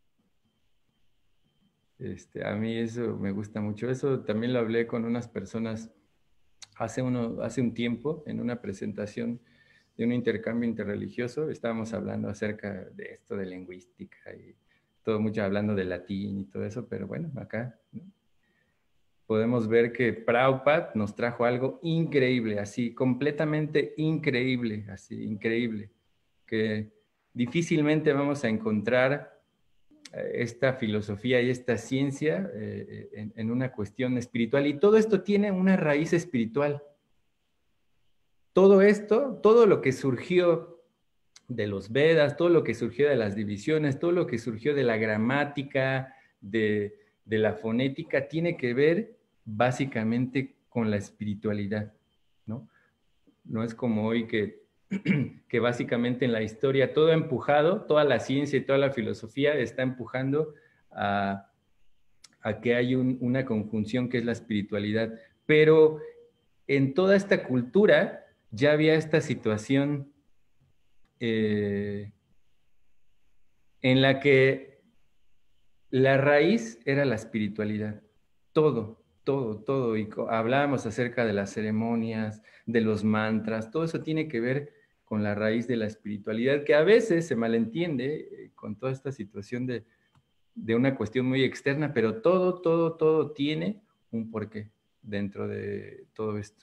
Este, a mí eso me gusta mucho. Eso también lo hablé con unas personas hace, uno, hace un tiempo en una presentación de un intercambio interreligioso. Estábamos hablando acerca de esto de lingüística y todo mucho hablando de latín y todo eso, pero bueno, acá, ¿no? Podemos ver que Prabhupada nos trajo algo increíble, así, completamente increíble, así, increíble, que difícilmente vamos a encontrar esta filosofía y esta ciencia eh, en, en una cuestión espiritual. Y todo esto tiene una raíz espiritual. Todo esto, todo lo que surgió de los Vedas, todo lo que surgió de las divisiones, todo lo que surgió de la gramática, de, de la fonética, tiene que ver básicamente con la espiritualidad, ¿no? No es como hoy que, que básicamente en la historia todo ha empujado, toda la ciencia y toda la filosofía está empujando a, a que hay un, una conjunción que es la espiritualidad. Pero en toda esta cultura ya había esta situación eh, en la que la raíz era la espiritualidad. Todo, todo, todo. Y hablábamos acerca de las ceremonias, de los mantras, todo eso tiene que ver con la raíz de la espiritualidad, que a veces se malentiende eh, con toda esta situación de, de una cuestión muy externa, pero todo, todo, todo tiene un porqué dentro de todo esto.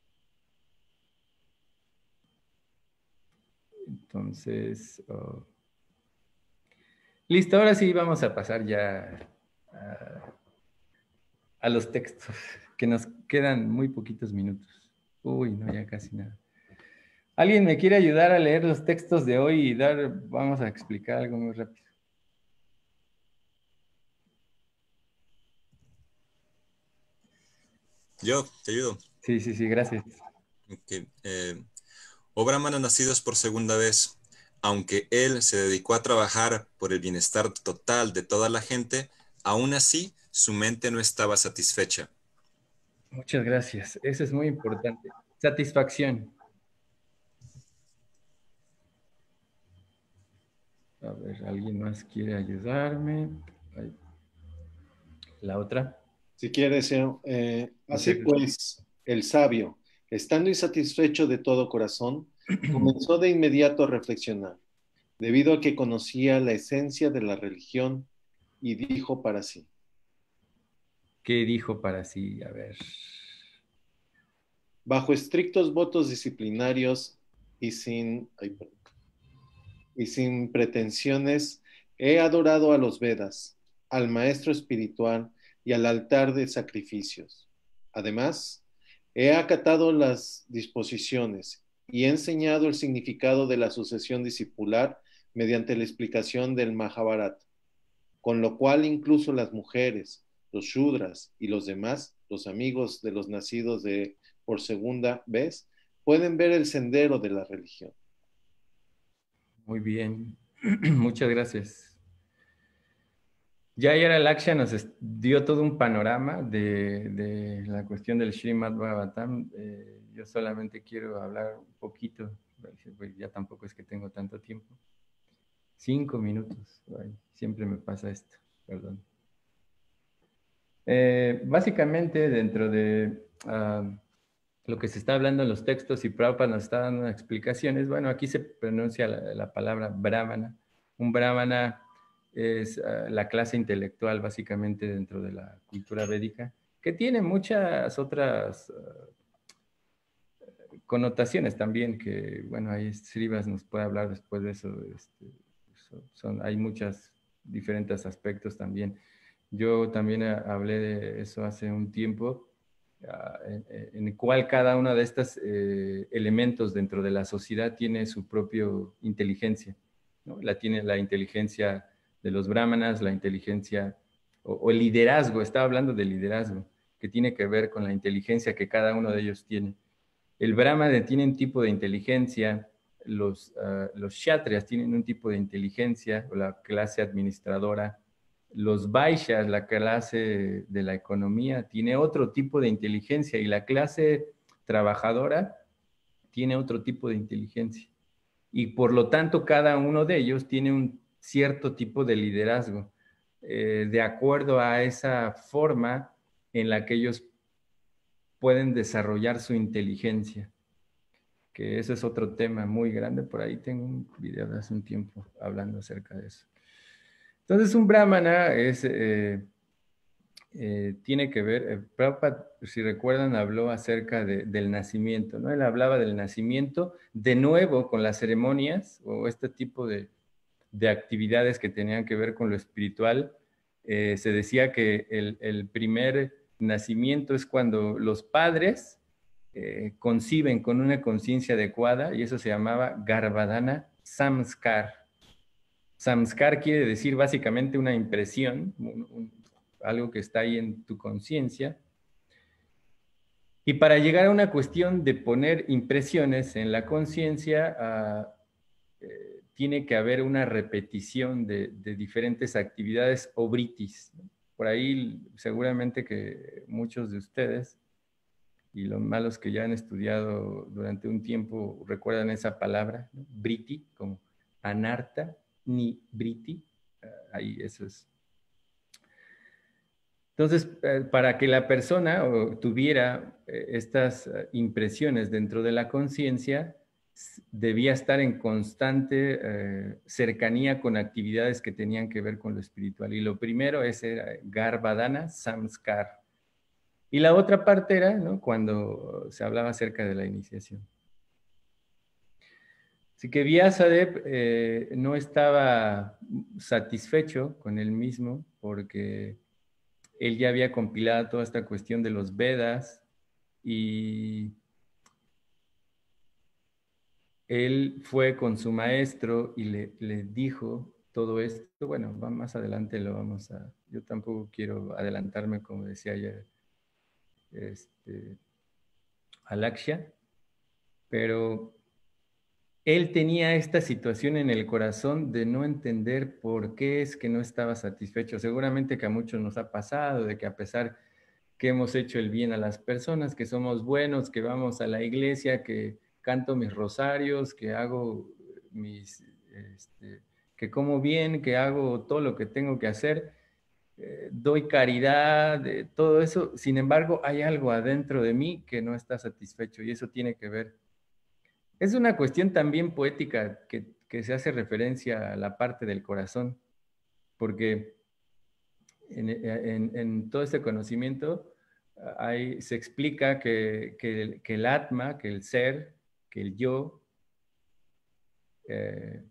Entonces, oh. Listo, ahora sí vamos a pasar ya a, a los textos, que nos quedan muy poquitos minutos. Uy, no, ya casi nada. ¿Alguien me quiere ayudar a leer los textos de hoy y dar, vamos a explicar algo muy rápido? Yo te ayudo. Sí, sí, sí, gracias. Ok, eh, oh Brahmana nacidos por segunda vez, aunque él se dedicó a trabajar por el bienestar total de toda la gente, aún así su mente no estaba satisfecha. Muchas gracias. Eso es muy importante. Satisfacción. A ver, ¿alguien más quiere ayudarme? Ahí. La otra. Si quieres, eh, eh, así Ok. pues, el sabio, estando insatisfecho de todo corazón, comenzó de inmediato a reflexionar, debido a que conocía la esencia de la religión, y dijo para sí. ¿Qué dijo para sí? A ver. Bajo estrictos votos disciplinarios y sin, ay, perdón, y sin pretensiones, he adorado a los Vedas, al maestro espiritual y al altar de sacrificios. Además, he acatado las disposiciones y he enseñado el significado de la sucesión discipular mediante la explicación del Mahabharata, con lo cual incluso las mujeres, los shudras y los demás, los amigos de los nacidos de por segunda vez, pueden ver el sendero de la religión. Muy bien. Muchas gracias. Ya Yara Laksha nos dio todo un panorama de, de la cuestión del Srimad Bhagavatam. Eh, yo solamente quiero hablar un poquito, pues ya tampoco es que tengo tanto tiempo. Cinco minutos. Ay, siempre me pasa esto, perdón. Eh, básicamente, dentro de uh, lo que se está hablando en los textos y Prabhupada nos está dando explicaciones, bueno, aquí se pronuncia la, la palabra brahmana. Un brahmana es uh, la clase intelectual, básicamente, dentro de la cultura védica, que tiene muchas otras uh, connotaciones también, que, bueno, ahí Srivas nos puede hablar después de eso. Este, son, son, hay muchos diferentes aspectos también. Yo también hablé de eso hace un tiempo, uh, en, en el cual cada uno de estos eh, elementos dentro de la sociedad tiene su propia inteligencia, ¿no? La tiene la inteligencia de los brahmanas, la inteligencia o, o el liderazgo, estaba hablando de liderazgo, que tiene que ver con la inteligencia que cada uno de ellos tiene. El brahmana tiene un tipo de inteligencia, los, uh, los kshatriyas tienen un tipo de inteligencia, o la clase administradora. Los vaishyas, la clase de la economía, tiene otro tipo de inteligencia y la clase trabajadora tiene otro tipo de inteligencia. Y por lo tanto, cada uno de ellos tiene un cierto tipo de liderazgo, eh, de acuerdo a esa forma en la que ellos pueden desarrollar su inteligencia, que ese es otro tema muy grande. Por ahí tengo un video de hace un tiempo hablando acerca de eso. Entonces, un brahmana es, eh, eh, tiene que ver, eh, Prabhupada, si recuerdan, habló acerca de, del nacimiento, ¿no? Él hablaba del nacimiento, de nuevo con las ceremonias o este tipo de, de actividades que tenían que ver con lo espiritual. Eh, se decía que el, el primer nacimiento es cuando los padres eh, conciben con una conciencia adecuada, y eso se llamaba Garbhadana Samskar. Samskar quiere decir básicamente una impresión, un, un, algo que está ahí en tu conciencia. Y para llegar a una cuestión de poner impresiones en la conciencia, uh, eh, tiene que haber una repetición de, de diferentes actividades o britis. Por ahí seguramente que muchos de ustedes, y los malos que ya han estudiado durante un tiempo, recuerdan esa palabra, ¿no? Briti, como anarta ni briti. Uh, ahí eso es. Entonces, eh, para que la persona o, tuviera eh, estas uh, impresiones dentro de la conciencia, debía estar en constante eh, cercanía con actividades que tenían que ver con lo espiritual. Y lo primero es era Garbhadana Samskar. Y la otra parte era, ¿no?, cuando se hablaba acerca de la iniciación. Así que Vyasadeva eh, no estaba satisfecho con él mismo porque él ya había compilado toda esta cuestión de los Vedas y él fue con su maestro y le, le dijo todo esto. Bueno, va más adelante lo vamos a... Yo tampoco quiero adelantarme, como decía ayer este, Alaksha, pero él tenía esta situación en el corazón de no entender por qué es que no estaba satisfecho. Seguramente que a muchos nos ha pasado, de que a pesar que hemos hecho el bien a las personas, que somos buenos, que vamos a la iglesia, que canto mis rosarios, que hago mis, este, que como bien, que hago todo lo que tengo que hacer, eh, doy caridad, eh, todo eso. Sin embargo, hay algo adentro de mí que no está satisfecho y eso tiene que ver. Es una cuestión también poética que, que se hace referencia a la parte del corazón, porque en, en, en todo este conocimiento hay, se explica que, que, el, que el Atma, que el ser, que el yo, eh,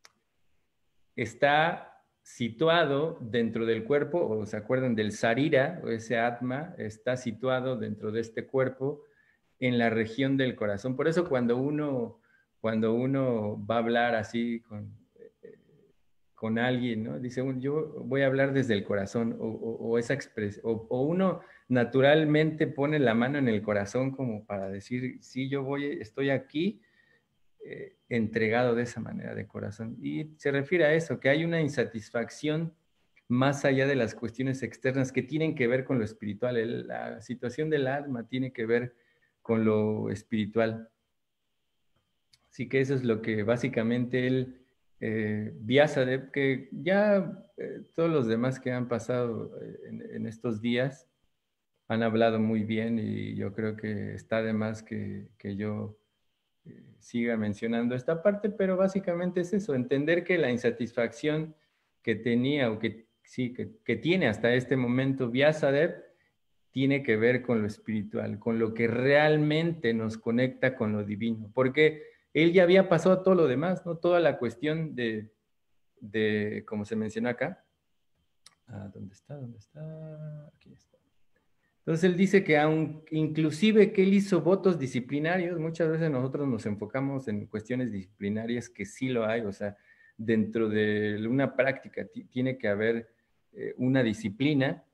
está situado dentro del cuerpo, o se acuerdan del Sarira, o ese Atma, está situado dentro de este cuerpo en la región del corazón. Por eso cuando uno, cuando uno va a hablar así con, eh, con alguien, ¿no? Dice, yo voy a hablar desde el corazón, o, o, o esa expresión, o, o uno naturalmente pone la mano en el corazón como para decir, sí, yo voy, estoy aquí, eh, entregado de esa manera de corazón. Y se refiere a eso, que hay una insatisfacción más allá de las cuestiones externas que tienen que ver con lo espiritual. El, la situación del alma tiene que ver con lo espiritual. Así que eso es lo que básicamente él, eh, Vyasadeva, que ya eh, todos los demás que han pasado en, en estos días han hablado muy bien y yo creo que está de más que, que yo eh, siga mencionando esta parte, pero básicamente es eso, entender que la insatisfacción que tenía o que, sí, que, que tiene hasta este momento Vyasadeva tiene que ver con lo espiritual, con lo que realmente nos conecta con lo divino, porque él ya había pasado todo lo demás, ¿no? Toda la cuestión de, de como se menciona acá. Ah, ¿dónde está? ¿Dónde está? Aquí está. Entonces él dice que aun, inclusive que él hizo votos disciplinarios, muchas veces nosotros nos enfocamos en cuestiones disciplinarias que sí lo hay, o sea, dentro de una práctica tiene que haber eh, una disciplina.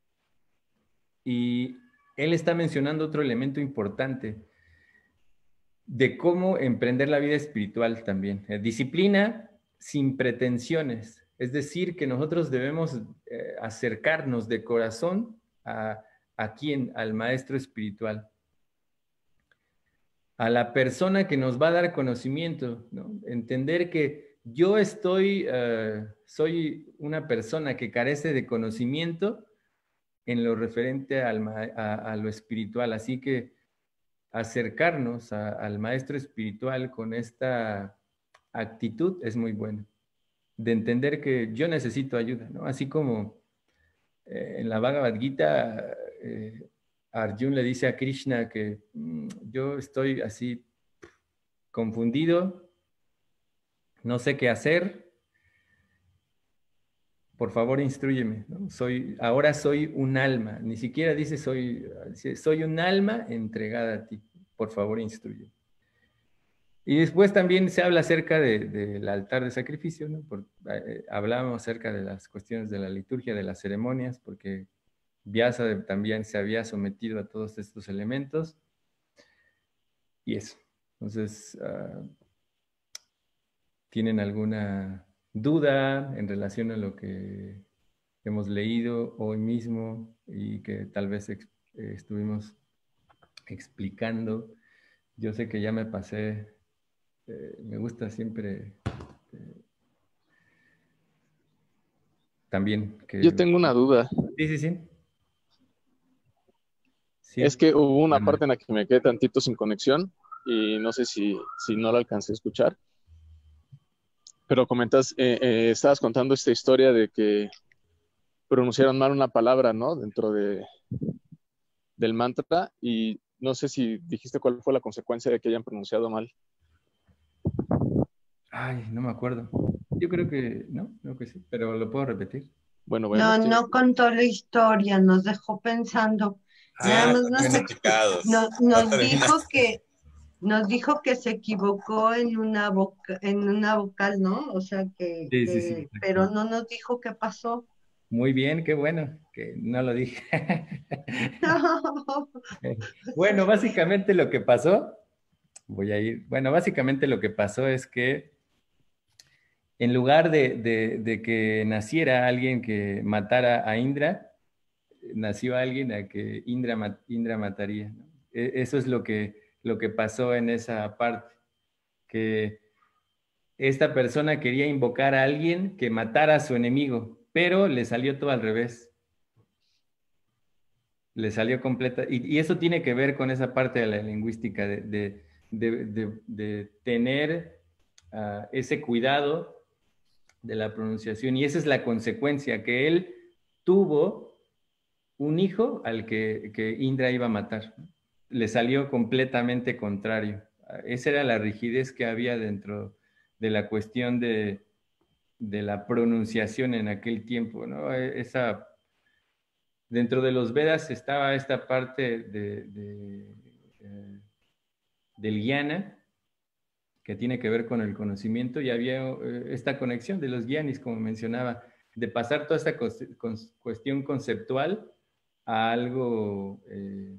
Y él está mencionando otro elemento importante de cómo emprender la vida espiritual también. Eh, disciplina sin pretensiones. Es decir, que nosotros debemos eh, acercarnos de corazón a, a quién, al maestro espiritual, a la persona que nos va a dar conocimiento, ¿no? Entender que yo estoy, uh, soy una persona que carece de conocimiento en lo referente al, a, a lo espiritual. Así que acercarnos a, al maestro espiritual con esta actitud es muy bueno. De entender que yo necesito ayuda, ¿no? Así como eh, en la Bhagavad Gita, eh, Arjuna le dice a Krishna que mmm, yo estoy así confundido, no sé qué hacer, por favor instrúyeme, ¿no? Soy, ahora soy un alma, ni siquiera dice soy, soy un alma entregada a ti, por favor instrúyeme. Y después también se habla acerca del de, de altar de sacrificio, ¿no? Por, eh, hablamos acerca de las cuestiones de la liturgia, de las ceremonias, porque Vyasa también se había sometido a todos estos elementos. Y eso. Entonces, uh, ¿tienen alguna duda en relación a lo que hemos leído hoy mismo y que tal vez ex, eh, estuvimos explicando? Yo sé que ya me pasé, eh, me gusta siempre eh, también que... Yo tengo una duda. Sí, sí, sí. Sí. Es que hubo una parte en la que me quedé tantito sin conexión y no sé si, si no la alcancé a escuchar. Pero comentas, eh, eh, estabas contando esta historia de que pronunciaron mal una palabra, ¿no? Dentro de, del mantra y no sé si dijiste cuál fue la consecuencia de que hayan pronunciado mal. Ay, no me acuerdo. Yo creo que no, creo que sí, pero lo puedo repetir. Bueno, bueno. No, sí. no contó la historia, nos dejó pensando. Ah, Nada más no nos, platicados. no, nos dijo que, nos dijo que se equivocó en una voca- en una vocal, ¿no? O sea que, Sí, sí, sí, que, pero exacto. no nos dijo qué pasó. Muy bien, qué bueno, que no lo dije. Bueno, básicamente lo que pasó, voy a ir, bueno, básicamente lo que pasó es que en lugar de, de- de que naciera alguien que matara a Indra, nació alguien a que Indra, ma- Indra mataría, ¿no? E- Eso es lo que, lo que pasó en esa parte, que esta persona quería invocar a alguien que matara a su enemigo, pero le salió todo al revés. Le salió completa. Y, y eso tiene que ver con esa parte de la lingüística, de, de, de, de, de tener uh, ese cuidado de la pronunciación. Y esa es la consecuencia, que él tuvo un hijo al que, que Indra iba a matar. Le salió completamente contrario. Esa era la rigidez que había dentro de la cuestión de, de la pronunciación en aquel tiempo, ¿no? Esa, dentro de los Vedas estaba esta parte de, de, eh, del jnana, que tiene que ver con el conocimiento, y había eh, esta conexión de los gyanis, como mencionaba, de pasar toda esta cuestión conceptual a algo eh,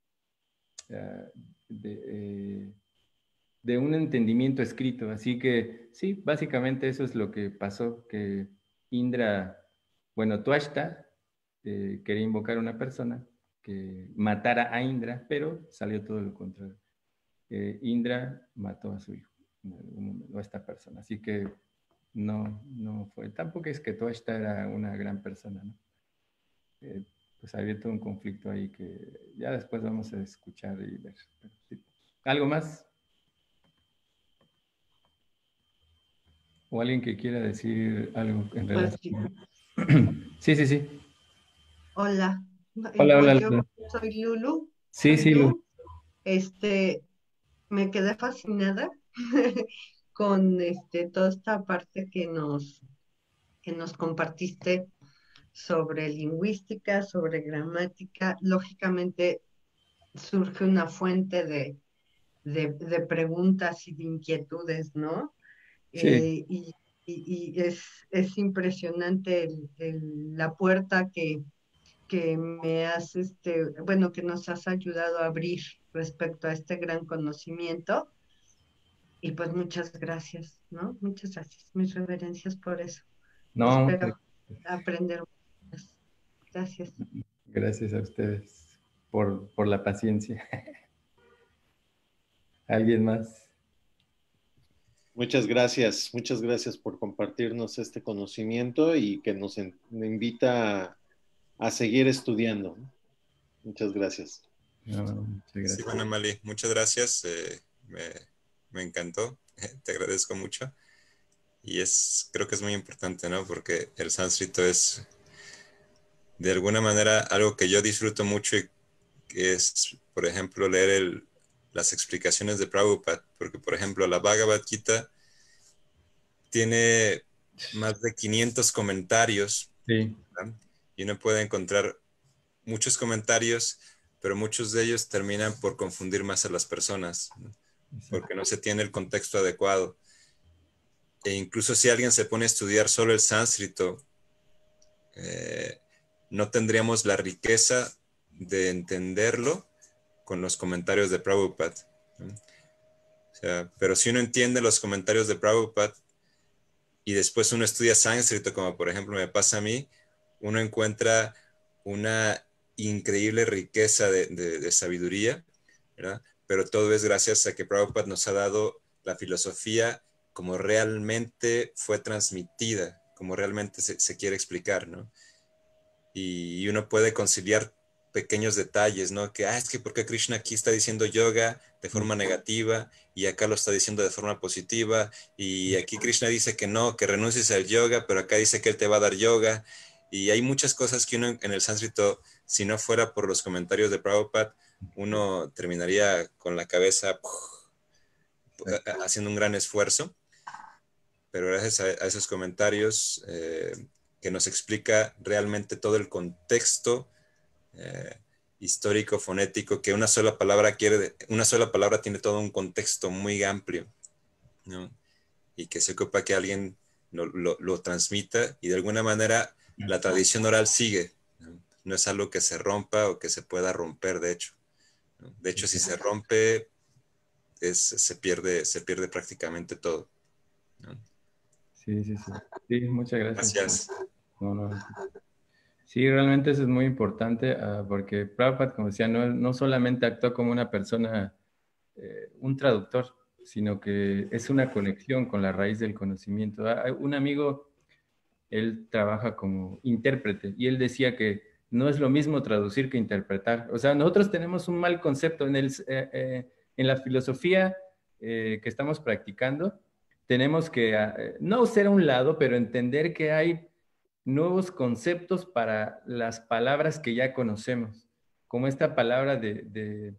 de, eh, de un entendimiento escrito. Así que sí, básicamente eso es lo que pasó, que Indra, bueno, Tuashta eh, quería invocar a una persona que matara a Indra, pero salió todo lo contrario. Eh, Indra mató a su hijo, o a esta persona. Así que no, no fue. Tampoco es que Tuashta era una gran persona, ¿no? Eh, pues había todo un conflicto ahí que ya después vamos a escuchar y ver. Pero sí. ¿Algo más? ¿O alguien que quiera decir algo en Pues sí. relación? Sí, sí, sí. Hola, y Hola, hola, pues yo hola. soy Lulu, Sí, soy sí, Lu. Lu. Este, me quedé fascinada con este toda esta parte que nos que nos compartiste sobre lingüística, sobre gramática. Lógicamente surge una fuente de, de, de preguntas y de inquietudes, ¿no? Sí, Eh, y, y- y es, es impresionante el- el- la puerta que, que me has, este, bueno, que nos has ayudado a abrir respecto a este gran conocimiento. Y pues muchas gracias, ¿no? Muchas gracias. Mis reverencias por eso. no, Espero aprender más. Gracias. gracias a ustedes por, por la paciencia. ¿Alguien más? Muchas gracias, muchas gracias por compartirnos este conocimiento y que nos en- invita a, a seguir estudiando. Muchas gracias. No, muchas Sí, gracias. bueno, Mali, muchas gracias. eh, me, me encantó. Te agradezco mucho. Y es, creo que es muy importante, ¿no? Porque el sánscrito es, de alguna manera, algo que yo disfruto mucho y que es, por ejemplo, leer el, las explicaciones de Prabhupada. Porque, por ejemplo, la Bhagavad Gita tiene más de quinientos comentarios, Sí, ¿verdad? Y uno puede encontrar muchos comentarios, pero muchos de ellos terminan por confundir más a las personas, ¿no? exacto. Porque no se tiene el contexto adecuado. E incluso si alguien se pone a estudiar solo el sánscrito, eh, no tendríamos la riqueza de entenderlo con los comentarios de Prabhupada, ¿no? O sea, pero si uno entiende los comentarios de Prabhupada y después uno estudia sánscrito, como por ejemplo me pasa a mí, uno encuentra una increíble riqueza de, de, de sabiduría, ¿verdad? Pero todo es gracias a que Prabhupada nos ha dado la filosofía como realmente fue transmitida, como realmente se, se quiere explicar, ¿no? Y, y uno puede conciliar pequeños detalles, ¿no? Que, ah, es que porque Krishna aquí está diciendo yoga de forma negativa y acá lo está diciendo de forma positiva y aquí Krishna dice que no, que renuncies al yoga, pero acá dice que él te va a dar yoga. Y hay muchas cosas que uno en el sánscrito, si no fuera por los comentarios de Prabhupada, uno terminaría con la cabeza ¡puf! Haciendo un gran esfuerzo, pero gracias a, a esos comentarios eh, que nos explica realmente todo el contexto, eh, histórico, fonético, que una sola palabra quiere, una sola palabra tiene todo un contexto muy amplio, ¿no? Y que se ocupa que alguien lo, lo, lo transmita y de alguna manera la tradición oral sigue, ¿no? No es algo que se rompa o que se pueda romper, de hecho, ¿no? De hecho, si se rompe, es, se, pierde, se pierde prácticamente todo, ¿no? Sí, sí, sí. Sí, muchas gracias. Gracias. No, no. Sí, realmente eso es muy importante, uh, porque Prabhupada, como decía, no, no solamente actuó como una persona, eh, un traductor, sino que es una conexión con la raíz del conocimiento. Uh, un amigo, él trabaja como intérprete y él decía que no es lo mismo traducir que interpretar. O sea, nosotros tenemos un mal concepto en, el, eh, eh, en la filosofía eh, que estamos practicando. Tenemos que eh, no ser a un lado, pero entender que hay nuevos conceptos para las palabras que ya conocemos, como esta palabra de, de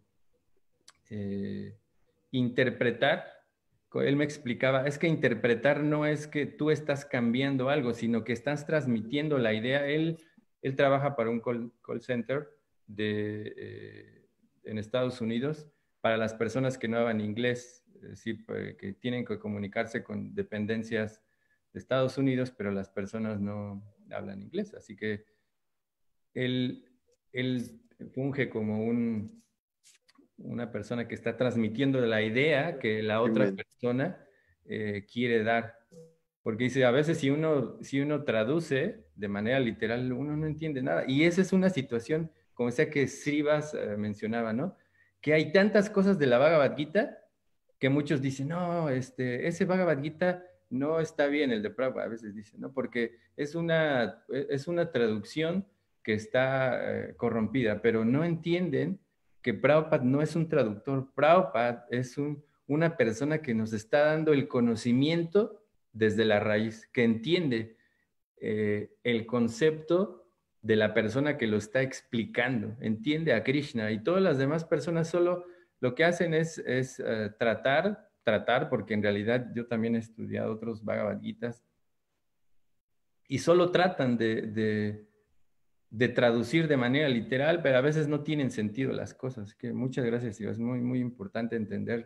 eh, interpretar. Él me explicaba, es que interpretar no es que tú estás cambiando algo, sino que estás transmitiendo la idea. Él, él trabaja para un call, call center de, eh, en Estados Unidos para las personas que no hablan inglés, es decir, que tienen que comunicarse con dependencias de Estados Unidos, pero las personas no hablan inglés. Así que él, él funge como un, una persona que está transmitiendo la idea que la otra persona eh, quiere dar. Porque dice, a veces si uno, si uno traduce de manera literal, uno no entiende nada. Y esa es una situación, como sea que Srivas eh, mencionaba, ¿no? Que hay tantas cosas de la Bhagavad Gita que muchos dicen, no, este, ese Bhagavad Gita no está bien, el de Prabhupada, a veces dicen, ¿no? Porque es una, es una traducción que está eh, corrompida, pero no entienden que Prabhupada no es un traductor. Prabhupada es un, una persona que nos está dando el conocimiento desde la raíz, que entiende eh, el concepto de la persona que lo está explicando, entiende a Krishna, y todas las demás personas solo lo que hacen es, es uh, tratar, tratar, porque en realidad yo también he estudiado otros Bhagavad Gitas, y solo tratan de, de, de traducir de manera literal, pero a veces no tienen sentido las cosas. Que muchas gracias, tío. Es muy, muy importante entender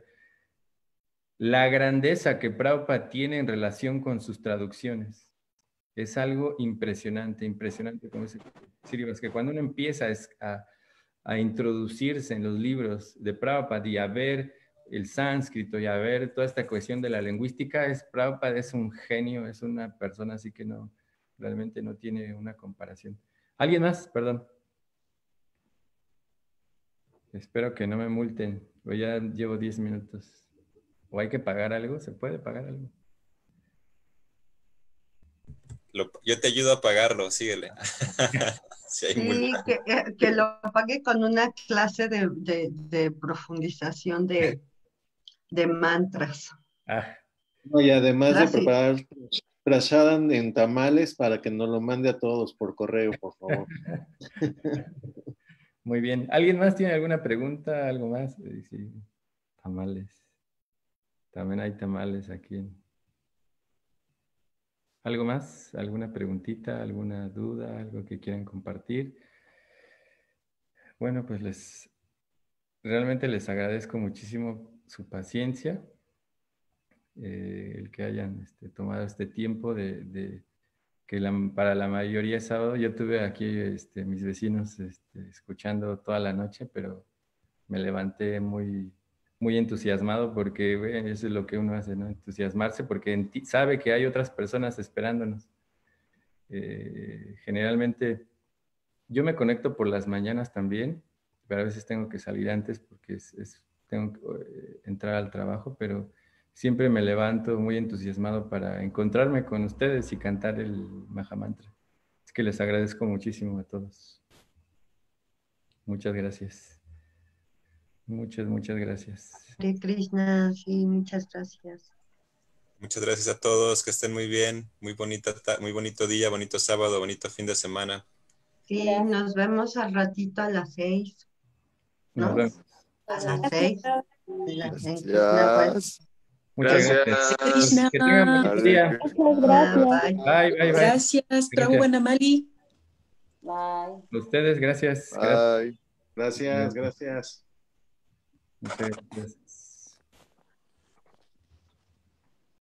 la grandeza que Prabhupada tiene en relación con sus traducciones. Es algo impresionante, impresionante, como dice Srivas, que cuando uno empieza a, a introducirse en los libros de Prabhupada y a ver el sánscrito y a ver toda esta cuestión de la lingüística, es, Prabhupada es un genio, es una persona así que no, realmente no tiene una comparación. ¿Alguien más? Perdón. Espero que no me multen, pues ya llevo diez minutos. ¿O hay que pagar algo? ¿Se puede pagar algo? Lo, yo te ayudo a pagarlo, síguele. Si hay sí, que, que lo pague con una clase de, de, de profundización de, de mantras. Ah. No, y además clase. de preparar prasadam en tamales para que nos lo mande a todos por correo, por favor. Muy bien. ¿Alguien más tiene alguna pregunta? ¿Algo más? Sí, tamales. También hay tamales aquí. ¿Algo más? ¿Alguna preguntita? ¿Alguna duda? ¿Algo que quieran compartir? Bueno, pues les realmente les agradezco muchísimo su paciencia, eh, el que hayan este, tomado este tiempo de, de que la, para la mayoría es sábado. Yo tuve aquí este, mis vecinos este, escuchando toda la noche, pero me levanté muy, muy entusiasmado porque bueno, eso es lo que uno hace, ¿no? Entusiasmarse porque sabe que hay otras personas esperándonos. Eh, generalmente yo me conecto por las mañanas también, pero a veces tengo que salir antes porque es, es, tengo que eh, entrar al trabajo, pero siempre me levanto muy entusiasmado para encontrarme con ustedes y cantar el Mahamantra. Es que les agradezco muchísimo a todos. Muchas gracias. Muchas, muchas gracias. Hare Krishna, sí, muchas gracias. Muchas gracias a todos, que estén muy bien, muy bonita, muy bonito día, bonito sábado, bonito fin de semana. Sí, gracias. Nos vemos al ratito a las seis, ¿no? Nos vemos. A las seis. A las seis. Gracias. Muchas gracias. Krishna. Que tengan buen día. Muchas gracias. Bye, bye, bye. Gracias, Prabhu Banamali. Bye. A ustedes, gracias. Bye. Gracias. Gracias, gracias. Muchas gracias.